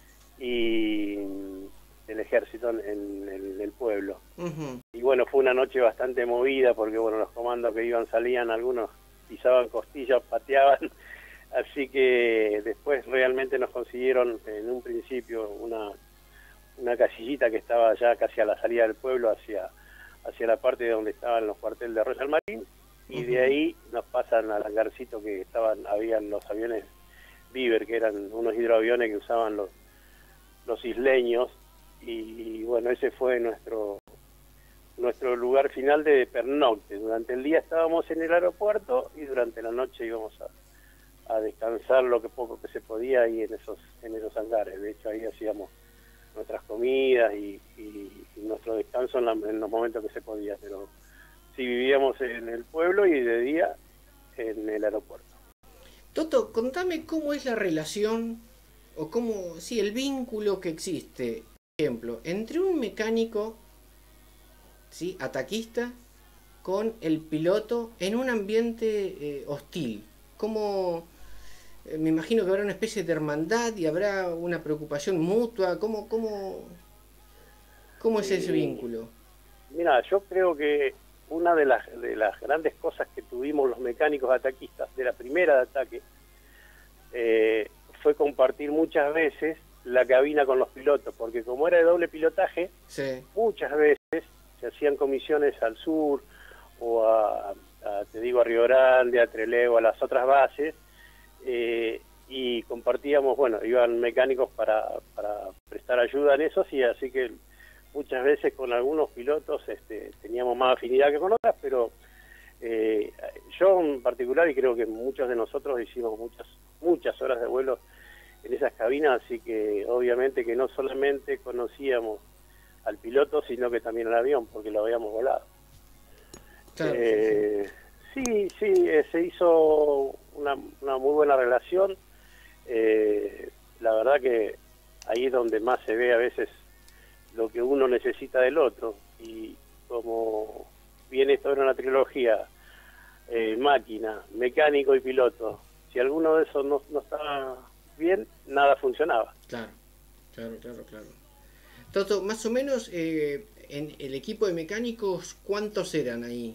y el ejército en, en el, en el pueblo. Uh-huh. Y bueno, fue una noche bastante movida porque bueno, los comandos que iban salían, algunos pisaban costillas, pateaban, así que después realmente nos consiguieron en un principio una, una casillita que estaba ya casi a la salida del pueblo hacia, hacia la parte donde estaban los cuarteles de Royal Marine, y de ahí nos pasan al hangarcito que estaban, habían los aviones Beaver, que eran unos hidroaviones que usaban los, los isleños, y bueno, ese fue nuestro nuestro lugar final de pernocte. Durante el día estábamos en el aeropuerto y durante la noche íbamos a, a descansar lo que poco que se podía ahí en esos en esos hangares. De hecho, ahí hacíamos nuestras comidas y, y, y nuestro descanso en, la, en los momentos que se podía, pero sí vivíamos en el pueblo y de día en el aeropuerto. Toto, contame cómo es la relación, o cómo, sí, el vínculo que existe, por ejemplo, entre un mecánico, sí, ataquista, con el piloto en un ambiente eh, hostil. ¿Cómo, eh, me imagino que habrá una especie de hermandad y habrá una preocupación mutua? ¿Cómo, cómo, cómo es ese vínculo? Mira, yo creo que una de las, de las grandes cosas que tuvimos los mecánicos ataquistas de la primera de ataque eh, fue compartir muchas veces la cabina con los pilotos, porque como era de doble pilotaje, sí, muchas veces se hacían comisiones al sur o a, a te digo, a Río Grande, a Trelew, a las otras bases, eh, y compartíamos, bueno, iban mecánicos para, para prestar ayuda en eso, sí, así que muchas veces con algunos pilotos este, teníamos más afinidad que con otras, pero eh, yo en particular, y creo que muchos de nosotros hicimos muchas muchas horas de vuelo en esas cabinas, así que obviamente que no solamente conocíamos al piloto, sino que también al avión, porque lo habíamos volado. Claro, eh, sí, sí, sí eh, se hizo una, una muy buena relación. Eh, la verdad que ahí es donde más se ve a veces lo que uno necesita del otro, y como bien esto era una trilogía, eh, máquina, mecánico y piloto, si alguno de esos no, no estaba bien, nada funcionaba. Claro, claro, claro, claro. Toto, más o menos, eh, en el equipo de mecánicos, ¿cuántos eran ahí?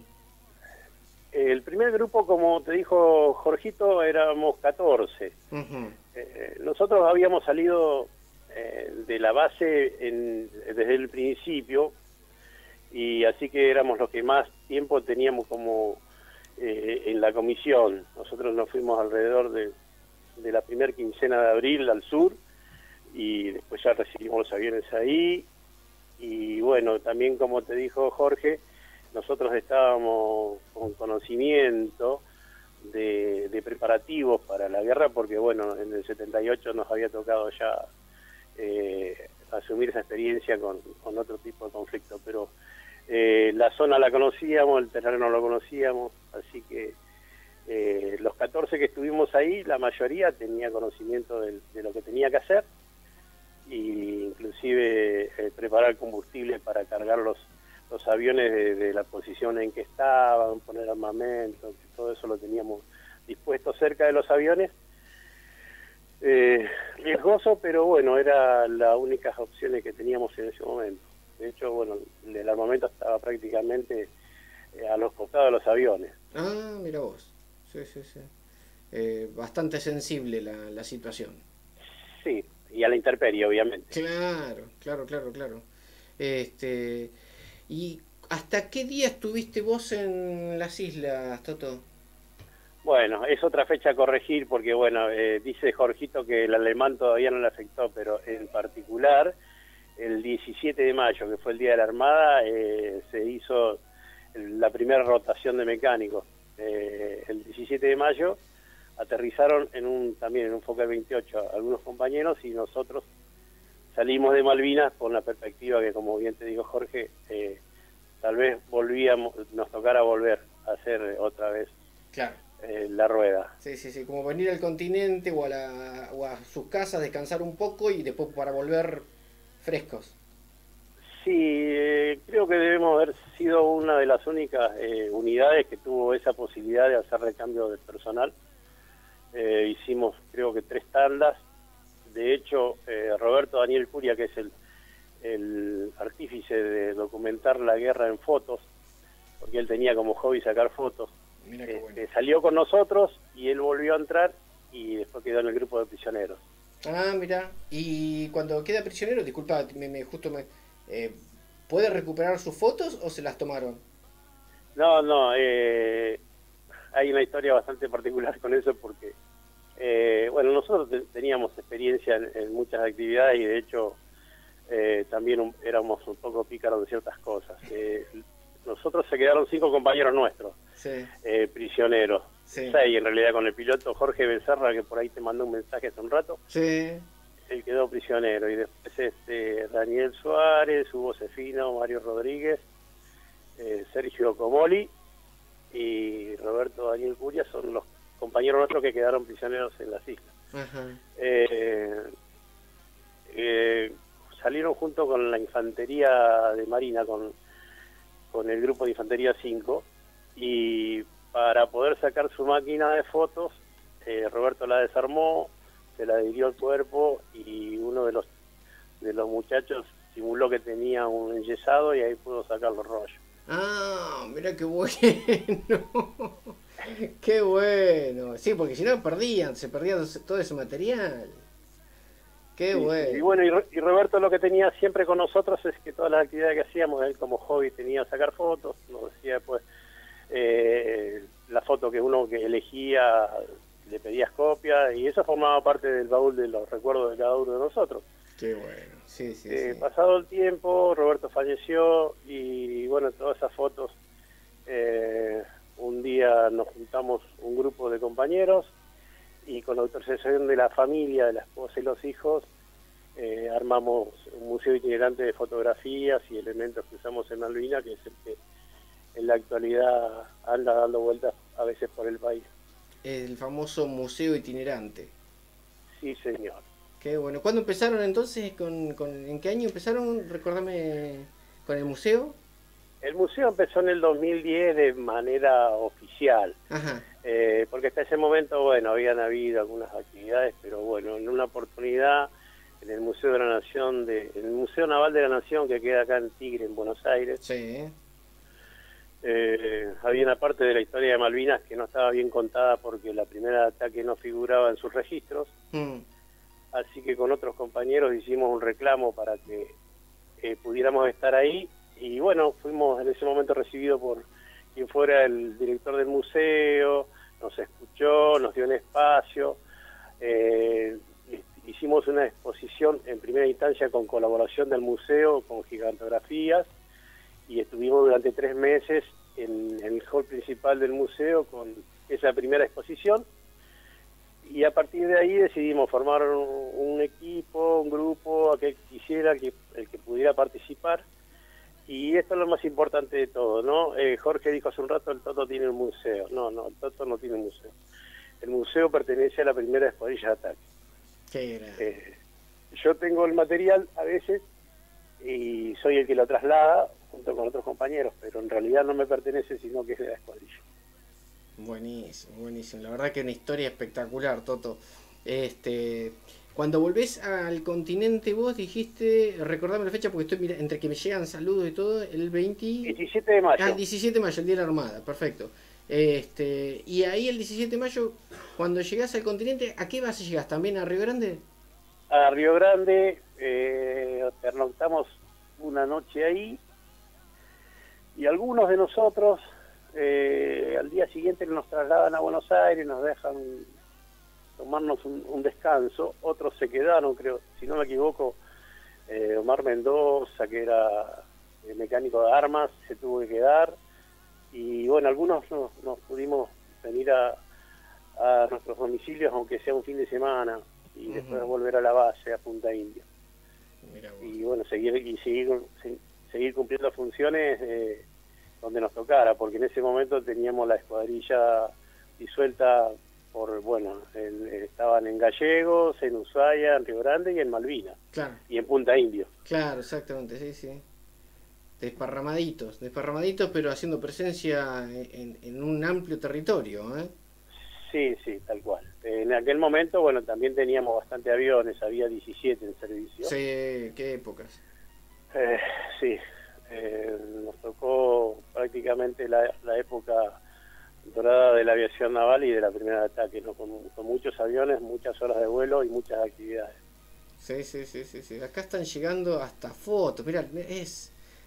El primer grupo, como te dijo Jorgito, éramos catorce. Uh-huh. Eh, nosotros habíamos salido eh, de la base en, desde el principio, y así que éramos los que más tiempo teníamos como eh, en la comisión. Nosotros nos fuimos alrededor de, de la primera quincena de abril al sur, y después ya recibimos los aviones ahí, y bueno, también como te dijo Jorge, nosotros estábamos con conocimiento de, de preparativos para la guerra, porque bueno, en el setenta y ocho nos había tocado ya eh, asumir esa experiencia con, con otro tipo de conflicto, pero eh, la zona la conocíamos, el terreno lo conocíamos, así que eh, los catorce que estuvimos ahí, la mayoría tenía conocimiento de, de lo que tenía que hacer, y inclusive eh, preparar combustible para cargar los, los aviones de, de la posición en que estaban, poner armamento, todo eso lo teníamos dispuesto cerca de los aviones. Eh, riesgoso, pero bueno, era las únicas opciones que teníamos en ese momento. De hecho, bueno, el armamento estaba prácticamente eh, a los costados de los aviones. Ah, mira vos. Sí, sí, sí. Eh, bastante sensible la, la situación. Sí, y a la intemperie, obviamente. Claro, claro, claro, claro. Este, ¿y hasta qué día estuviste vos en las islas, Toto? Bueno, es otra fecha a corregir, porque bueno, eh, dice Jorgito que el alemán todavía no le afectó, pero en particular el diecisiete de mayo, que fue el Día de la Armada, eh, se hizo la primera rotación de mecánicos. Eh, el diecisiete de mayo aterrizaron en un también en un Fokker veintiocho algunos compañeros, y nosotros salimos de Malvinas con la perspectiva que, como bien te digo, Jorge, eh, tal vez volvíamos, nos tocara volver a hacer otra vez claro. eh, la rueda. Sí, sí, sí, como venir al continente o a, la, o a sus casas, descansar un poco y después para volver frescos. Sí, eh, creo que debemos haber sido una de las únicas eh, unidades que tuvo esa posibilidad de hacer recambio de personal. Eh, hicimos creo que tres tandas. De hecho, eh, Roberto Daniel Curia, que es el, el artífice de documentar la guerra en fotos, porque él tenía como hobby sacar fotos, Mira qué eh, bueno. eh, salió con nosotros y él volvió a entrar y después quedó en el grupo de prisioneros. Ah, mira. Y cuando queda prisionero, disculpa, me, me justo me... Eh, ¿Puede recuperar sus fotos o se las tomaron? No, no, eh, hay una historia bastante particular con eso porque, eh, bueno, nosotros te- teníamos experiencia en, en muchas actividades y de hecho eh, también un- éramos un poco pícaros de ciertas cosas. Eh, nosotros se quedaron cinco compañeros nuestros, Sí. eh, prisioneros, Sí. seis en realidad con el piloto Jorge Becerra, que por ahí te mandó un mensaje hace un rato. Sí. Él quedó prisionero y después este Daniel Suárez, Hugo Cefino, Mario Rodríguez, eh, Sergio Comoli y Roberto Daniel Curia son los compañeros nuestros que quedaron prisioneros en las islas. Ajá. Eh, eh, salieron junto con la infantería de Marina, con, con el grupo de Infantería cinco, y para poder sacar su máquina de fotos, eh, Roberto la desarmó, se la adhirió al cuerpo y uno de los de los muchachos simuló que tenía un enyesado y ahí pudo sacar los rollos. Ah, mira qué bueno. Qué bueno. Sí, porque si no perdían, se perdía todo ese material. Qué Sí, bueno. Y bueno, y, Ro- y Roberto lo que tenía siempre con nosotros es que todas las actividades que hacíamos, él como hobby tenía sacar fotos, nos decía después, eh, la foto que uno que elegía, le pedías copia, y eso formaba parte del baúl de los recuerdos de cada uno de nosotros. Qué bueno. Sí, sí, Eh, sí. Pasado el tiempo, Roberto falleció, y bueno, todas esas fotos, eh, un día nos juntamos un grupo de compañeros, y con la autorización de la familia, de la esposa y los hijos, eh, armamos un museo itinerante de fotografías y elementos que usamos en Malvinas, que es el que en la actualidad anda dando vueltas a veces por el país. El famoso museo itinerante. Sí, señor. Qué bueno. ¿Cuándo empezaron entonces? Con, con, ¿En qué año empezaron? Recordame, con el museo. El museo empezó en el dos mil diez de manera oficial, Ajá. eh, porque hasta ese momento, bueno, habían habido algunas actividades, pero bueno, en una oportunidad en el Museo de la Nación, de, en el Museo Naval de la Nación, que queda acá en Tigre, en Buenos Aires, Sí. eh, había una parte de la historia de Malvinas que no estaba bien contada porque la primera ataque no figuraba en sus registros, Mm. así que con otros compañeros hicimos un reclamo para que eh, pudiéramos estar ahí, y bueno, fuimos en ese momento recibidos por quien fuera el director del museo, nos escuchó, nos dio un espacio, eh, hicimos una exposición en primera instancia con colaboración del museo, con gigantografías, y estuvimos durante tres meses en, en el hall principal del museo con esa primera exposición, y a partir de ahí decidimos formar un, un equipo, un grupo, aquel que quisiera, que, el que pudiera participar, y esto es lo más importante de todo, ¿no? Eh, Jorge dijo hace un rato, el Toto tiene un museo. No, no, el Toto no tiene un museo. El museo pertenece a la primera escuadrilla de ataque. Qué era. Eh, yo tengo el material a veces y soy el que lo traslada junto con otros compañeros, pero en realidad no me pertenece, sino que es de la escuadrilla. Buenísimo, buenísimo. La verdad que una historia espectacular, Toto. Este, cuando volvés al continente, vos dijiste, recordame la fecha porque estoy mira, entre que me llegan saludos y todo, el veinte... diecisiete de mayo. Ah, el diecisiete de mayo, el Día de la Armada, perfecto. Este, y ahí el diecisiete de mayo, cuando llegás al continente, ¿a qué base llegás? ¿También a Río Grande? A Río Grande, eh, pernoctamos una noche ahí, y algunos de nosotros eh, al día siguiente nos trasladan a Buenos Aires, nos dejan tomarnos un, un descanso. Otros se quedaron, creo, si no me equivoco, eh, Omar Mendoza, que era eh, mecánico de armas, se tuvo que quedar, y bueno, algunos nos, nos pudimos venir a, a nuestros domicilios, aunque sea un fin de semana, y después Ujú. volver a la base, a Punta India. Mira vos. Y bueno, seguir y seguir se- seguir cumpliendo funciones eh, donde nos tocara, porque en ese momento teníamos la escuadrilla disuelta por, bueno, en- estaban en Gallegos, en Ushuaia, en Río Grande y en Malvinas, Claro, y en Punta Indio. claro, exactamente, sí, sí. Desparramaditos, desparramaditos, pero haciendo presencia en, en un amplio territorio, ¿eh? Sí, sí, tal cual. En aquel momento, bueno, también teníamos bastante aviones, había diecisiete en servicio. Sí, qué épocas. Eh, sí, eh, nos tocó prácticamente la, la época dorada de la aviación naval y de la primera ataque, ¿no? Con, con muchos aviones, muchas horas de vuelo y muchas actividades. Sí, sí, sí, sí, sí. Acá están llegando hasta fotos. Mirá, es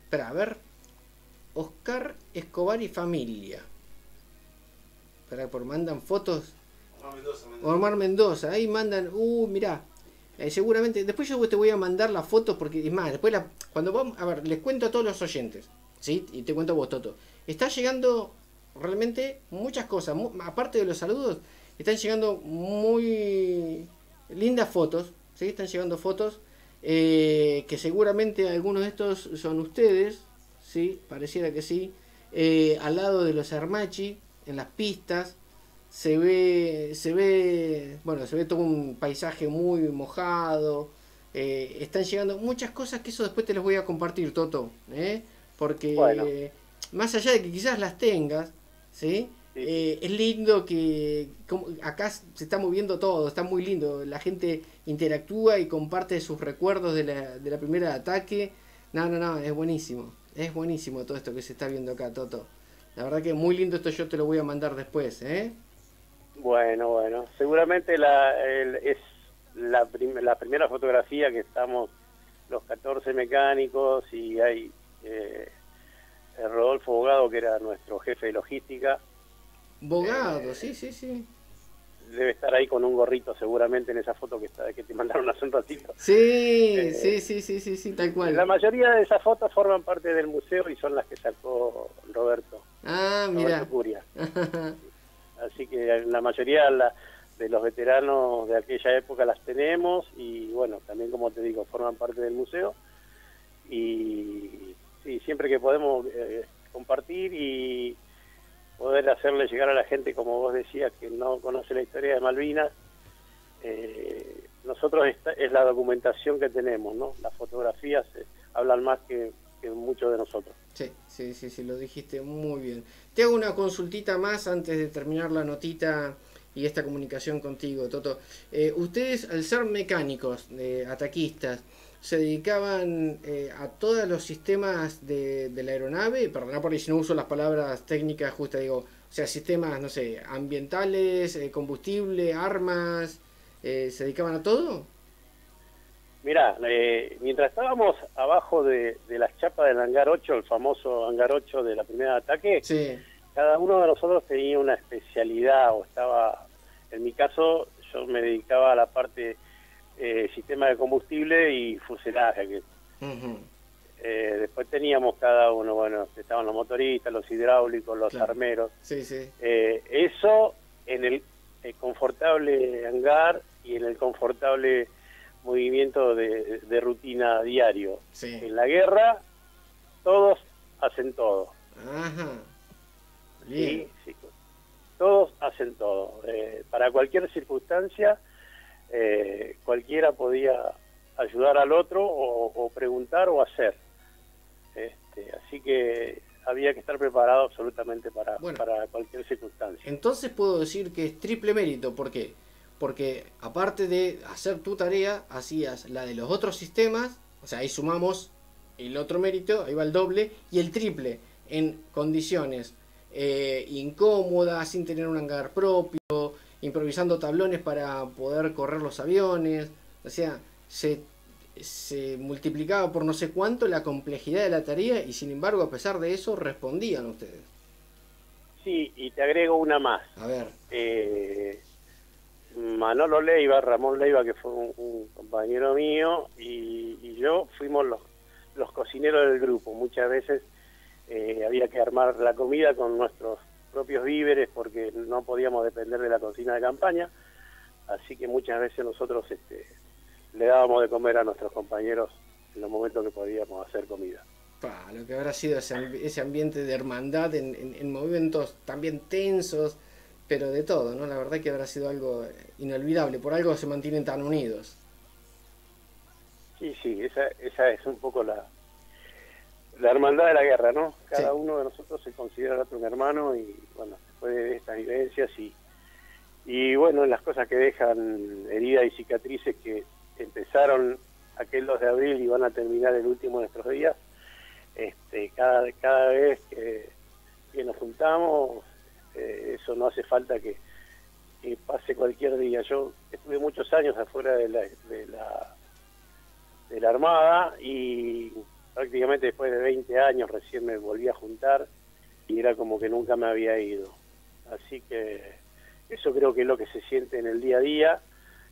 espera, a ver. Oscar Escobar y familia. Espera, por mandan fotos. Omar Mendoza, Mendoza. Omar Mendoza, ahí mandan, uh, mirá. Eh, seguramente, después yo te voy a mandar las fotos porque, es más, después la, cuando vamos, a ver, les cuento a todos los oyentes, ¿sí? Y te cuento a vos, Toto. Está llegando realmente muchas cosas, mu aparte de los saludos, están llegando muy lindas fotos, ¿sí? Están llegando fotos eh, que seguramente algunos de estos son ustedes, ¿sí? Pareciera que sí. Eh, al lado de los Armachi, en las pistas. Se ve, se ve, bueno, se ve todo un paisaje muy mojado. Eh, están llegando muchas cosas que eso después te las voy a compartir, Toto, ¿eh? Porque Bueno. eh, más allá de que quizás las tengas, ¿sí? Sí. Eh, es lindo que como, acá se está moviendo todo, está muy lindo. La gente interactúa y comparte sus recuerdos de la, de la primera ataque. No, no, no, es buenísimo. Es buenísimo todo esto que se está viendo acá, Toto. La verdad que es muy lindo esto, yo te lo voy a mandar después, ¿eh? Bueno, bueno, seguramente la, el, es la, prim la primera fotografía que estamos los catorce mecánicos y hay eh, el Rodolfo Bogado, que era nuestro jefe de logística. Bogado, Eh, sí, sí, sí. Debe estar ahí con un gorrito seguramente en esa foto que está que te mandaron hace un ratito. Sí, Eh, sí, sí, sí, sí, sí, tal cual. La mayoría de esas fotos forman parte del museo y son las que sacó Roberto, Ah, mira. Roberto Curia. Así que la mayoría la, de los veteranos de aquella época las tenemos y bueno, también como te digo, forman parte del museo y sí, siempre que podemos eh, compartir y poder hacerle llegar a la gente, como vos decías, que no conoce la historia de Malvinas, eh, nosotros esta, es la documentación que tenemos, ¿no? Las fotografías eh, hablan más que, que muchos de nosotros. Sí, sí, sí, sí, lo dijiste muy bien. Te hago una consultita más antes de terminar la notita y esta comunicación contigo, Toto. Eh, ustedes, al ser mecánicos, eh, ataquistas, se dedicaban eh, a todos los sistemas de, de la aeronave, perdona por ahí si no uso las palabras técnicas justas, digo, o sea, sistemas, no sé, ambientales, eh, combustible, armas, eh, ¿se dedicaban a todo? Mirá, eh, mientras estábamos abajo de, de las chapas del hangar ocho, el famoso hangar ocho de la primera ataque, Sí. cada uno de nosotros tenía una especialidad o estaba, en mi caso, yo me dedicaba a la parte eh, sistema de combustible y fuselaje. Que, Uh-huh. eh, después teníamos cada uno, bueno, estaban los motoristas, los hidráulicos, los Claro. armeros. Sí, sí. Eh, eso en el, el confortable hangar y en el confortable movimiento de, de rutina diario. Sí. En la guerra todos hacen todo. Ajá. Bien. Sí, sí, todos hacen todo. Eh, para cualquier circunstancia, eh, cualquiera podía ayudar al otro o, o preguntar o hacer. Este, así que había que estar preparado absolutamente para, Bueno. para cualquier circunstancia. Entonces puedo decir que es triple mérito. ¿Por qué? Porque aparte de hacer tu tarea, hacías la de los otros sistemas. O sea, ahí sumamos el otro mérito, ahí va el doble. Y el triple, en condiciones eh, incómodas, sin tener un hangar propio, improvisando tablones para poder correr los aviones. O sea, se, se multiplicaba por no sé cuánto la complejidad de la tarea y sin embargo, a pesar de eso, respondían ustedes. Sí, y te agrego una más. A ver. Eh, Manolo Leiva, Ramón Leiva, que fue un, un compañero mío, y, y yo fuimos los, los cocineros del grupo. Muchas veces eh, había que armar la comida con nuestros propios víveres porque no podíamos depender de la cocina de campaña, así que muchas veces nosotros este, le dábamos de comer a nuestros compañeros en los momentos que podíamos hacer comida. Pa, lo que habrá sido ese, ambi- ese ambiente de hermandad en, en- en momentos también tensos, pero de todo, ¿no? La verdad que habrá sido algo inolvidable, por algo se mantienen tan unidos. Sí, sí, esa, esa es un poco la, la hermandad de la guerra, ¿no? Cada Sí. uno de nosotros se considera al otro un hermano y, bueno, después de estas vivencias y, y bueno, las cosas que dejan heridas y cicatrices que empezaron aquel dos de abril y van a terminar el último de nuestros días, este, cada, cada vez que, que nos juntamos, eh, eso no hace falta que, que pase cualquier día. Yo estuve muchos años afuera de la, de la, de la Armada y prácticamente después de veinte años recién me volví a juntar y era como que nunca me había ido. Así que eso creo que es lo que se siente en el día a día,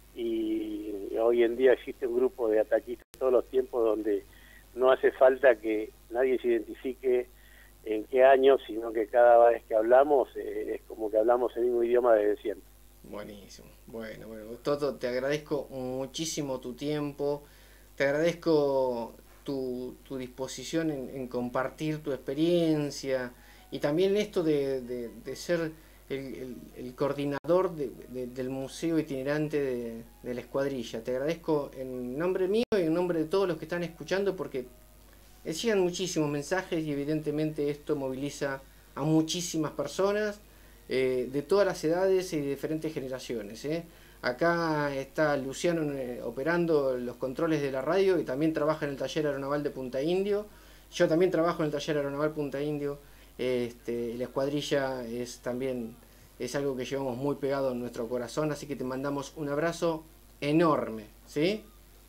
y hoy en día existe un grupo de ataquistas todos los tiempos donde no hace falta que nadie se identifique en qué año, sino que cada vez que hablamos eh, es como que hablamos el mismo idioma desde siempre. Buenísimo. Bueno, bueno, Toto, te agradezco muchísimo tu tiempo, te agradezco tu, tu disposición en, en compartir tu experiencia, y también esto de, de, de ser el, el, el coordinador de, de, del museo itinerante de, de la Escuadrilla. Te agradezco en nombre mío y en nombre de todos los que están escuchando, porque llegan muchísimos mensajes y evidentemente esto moviliza a muchísimas personas eh, de todas las edades y de diferentes generaciones. ¿eh? Acá está Luciano eh, operando los controles de la radio y también trabaja en el taller aeronaval de Punta Indio. Yo también trabajo en el taller aeronaval Punta Indio. Este, la Escuadrilla es también es algo que llevamos muy pegado en nuestro corazón, así que te mandamos un abrazo enorme, ¿sí?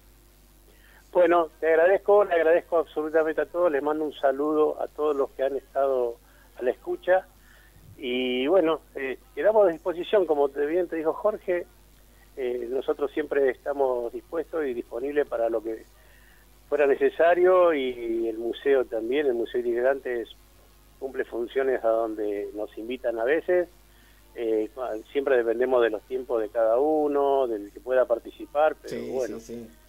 Bueno, te agradezco, le agradezco absolutamente a todos, les mando un saludo a todos los que han estado a la escucha, y bueno, eh, quedamos a disposición, como te, bien te dijo Jorge, eh, nosotros siempre estamos dispuestos y disponibles para lo que fuera necesario, y el museo también, el Museo Itinerante es cumple funciones a donde nos invitan a veces, eh, siempre dependemos de los tiempos de cada uno, del que pueda participar, pero sí, bueno, sí, sí.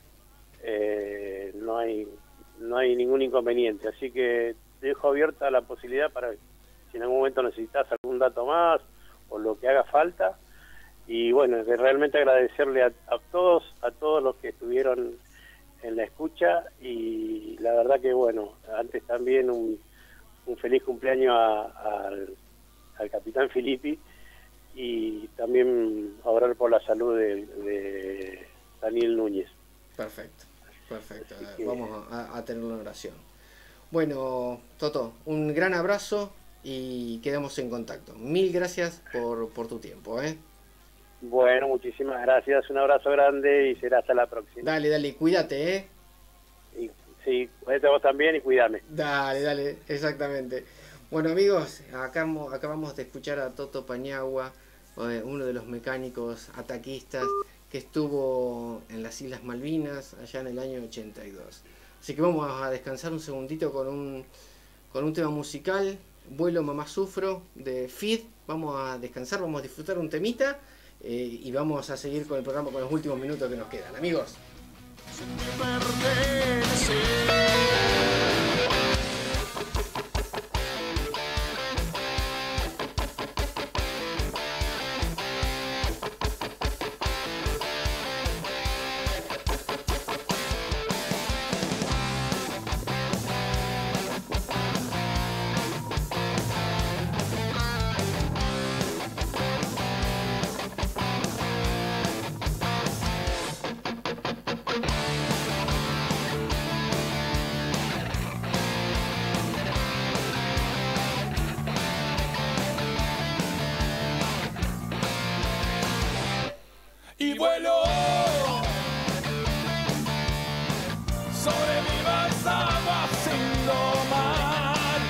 Eh, no hay no hay ningún inconveniente, así que dejo abierta la posibilidad para si en algún momento necesitas algún dato más o lo que haga falta, y bueno, realmente agradecerle a, a todos, a todos los que estuvieron en la escucha, y la verdad que bueno, antes también un un feliz cumpleaños a, a, al, al capitán Filippi, y también orar por la salud de, de Daniel Núñez. Perfecto, perfecto. Que... Vamos a, a tenerlo en oración. Bueno, Toto, un gran abrazo y quedamos en contacto. Mil gracias por, por tu tiempo, ¿eh? Bueno, muchísimas gracias. Un abrazo grande y será hasta la próxima. Dale, dale, cuídate, ¿eh? Y, sí, cuídate vos también y cuídame. Dale, dale, exactamente. Bueno, amigos, acá acabamos de escuchar a Toto Paniagua, uno de los mecánicos ataquistas que estuvo en las Islas Malvinas allá en el año ochenta y dos. Así que vamos a descansar un segundito con un, con un tema musical, Vuelo Mamá Sufro, de F I D. Vamos a descansar, vamos a disfrutar un temita eh, y vamos a seguir con el programa con los últimos minutos que nos quedan. Amigos. Y vuelo sobre vivas aguas sin domar,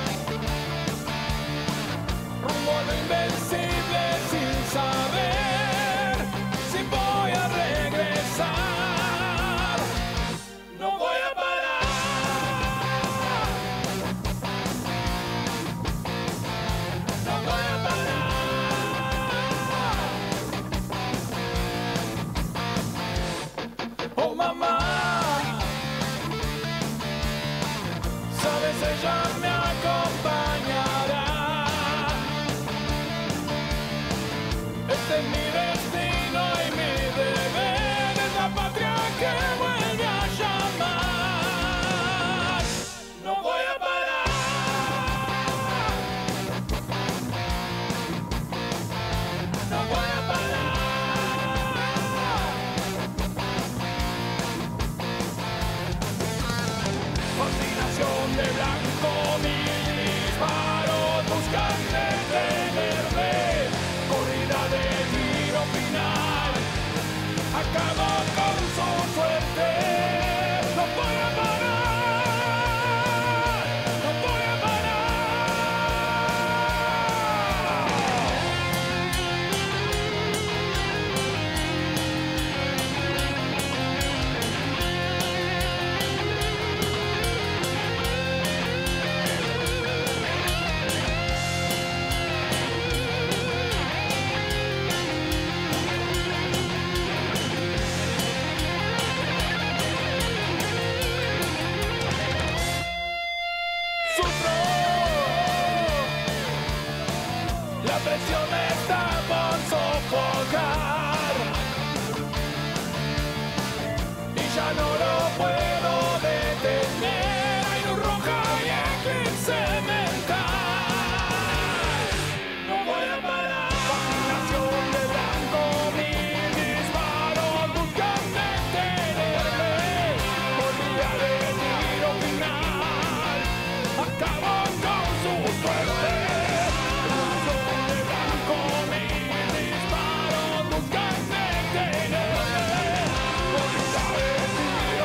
rumbo a lo invencible sin saber si voy a regresar. No voy a parar, no voy a parar. Oh mamá, sabes, ella me acompañará. Este es mi destino y mi deber, es la patria que vuelve a llamar. No voy a parar, no voy a parar. Fascinación de blanco, mis disparos buscan detenerme, corrida de ti. presión me está por sofocar y ya no lo puedo detener. Hay luz roja y eclipse mental. No voy a parar. Fascinación de blanco, mil disparos buscan detenerme. Olvidar el tiro final. Acabo con su suerte. Fascinación de blanco, mil disparos buscan detenerme. Olvidar el tiro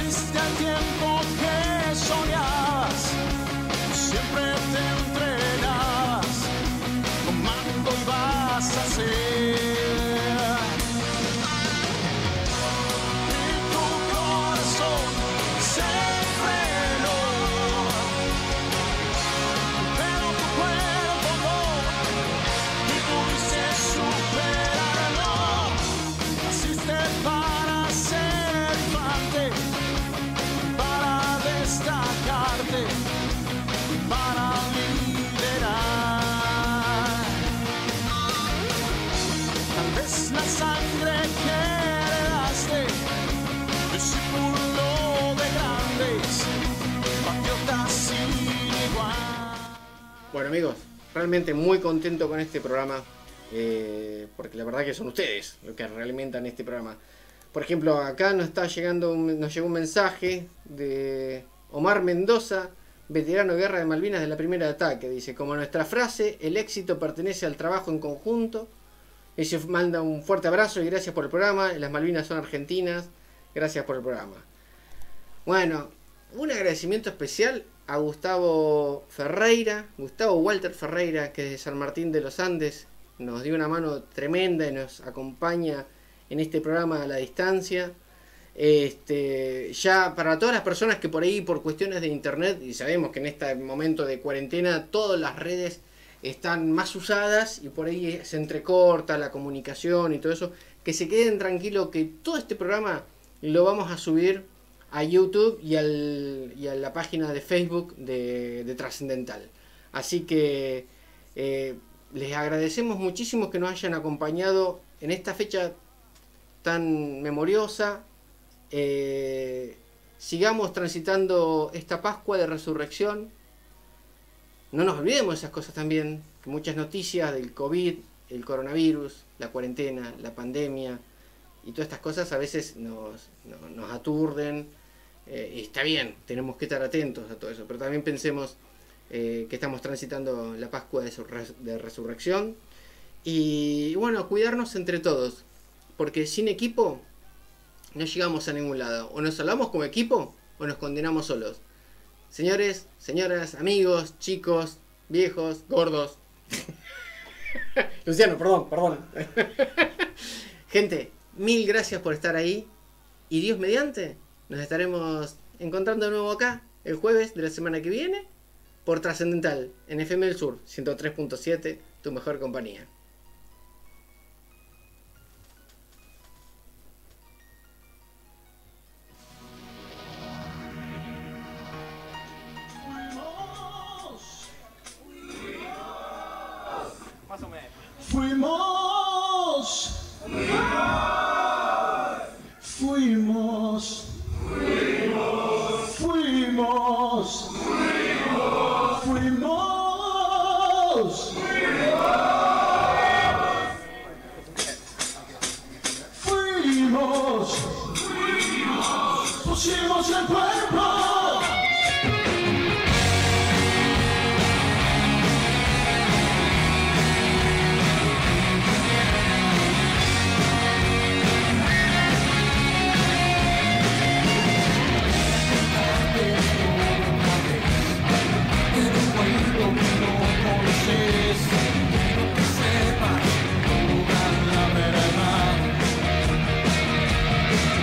volviste al tiempo que soñabas, siempre te entrenabas, comando ibas a ser. Y tu corazón se frenó, pero tu cuerpo no, y pudiste superarlo. Naciste para ser infante, para destacarte, para liderar. Tal vez la sangre que heredaste, discípulo de grandes, patriotas sin igual. Bueno, amigos, realmente muy contento con este programa, eh, porque la verdad que son ustedes los que realimentan este programa. Por ejemplo, acá nos está llegando un- nos llegó un mensaje de Omar Mendoza, veterano de Guerra de Malvinas de la Primera de Ataque. Dice, como nuestra frase, el éxito pertenece al trabajo en conjunto. Y se manda un fuerte abrazo y gracias por el programa. Las Malvinas son argentinas. Gracias por el programa. Bueno, un agradecimiento especial a Gustavo Ferreira, Gustavo Walter Ferreira, que es de San Martín de los Andes, nos dio una mano tremenda y nos acompaña en este programa a la distancia. Este, ya para todas las personas que por ahí, por cuestiones de internet, y sabemos que en este momento de cuarentena todas las redes están más usadas y por ahí se entrecorta la comunicación y todo eso, que se queden tranquilos que todo este programa lo vamos a subir a YouTube y, al, y a la página de Facebook de, de Trascendental. Así que eh, les agradecemos muchísimo que nos hayan acompañado en esta fecha tan memoriosa. Eh, sigamos transitando esta Pascua de Resurrección. No nos olvidemos de esas cosas también, que muchas noticias del COVID, el coronavirus, la cuarentena, la pandemia y todas estas cosas a veces nos, nos, nos aturden. Eh, y está bien, tenemos que estar atentos a todo eso, pero también pensemos eh, que estamos transitando la Pascua de, de Resurrección. Y bueno, cuidarnos entre todos, porque sin equipo no llegamos a ningún lado. O nos salvamos como equipo o nos condenamos solos. Señores, señoras, amigos, chicos, viejos, gordos. Luciano, perdón, perdón. Gente, mil gracias por estar ahí. Y Dios mediante, nos estaremos encontrando de nuevo acá el jueves de la semana que viene por Trascendental en F M del Sur ciento tres punto siete, tu mejor compañía. Fuimos, fuimos, fuimos, fuimos, fuimos, fuimos, pusimos el cuerpo.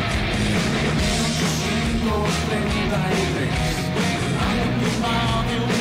treinta y tres, año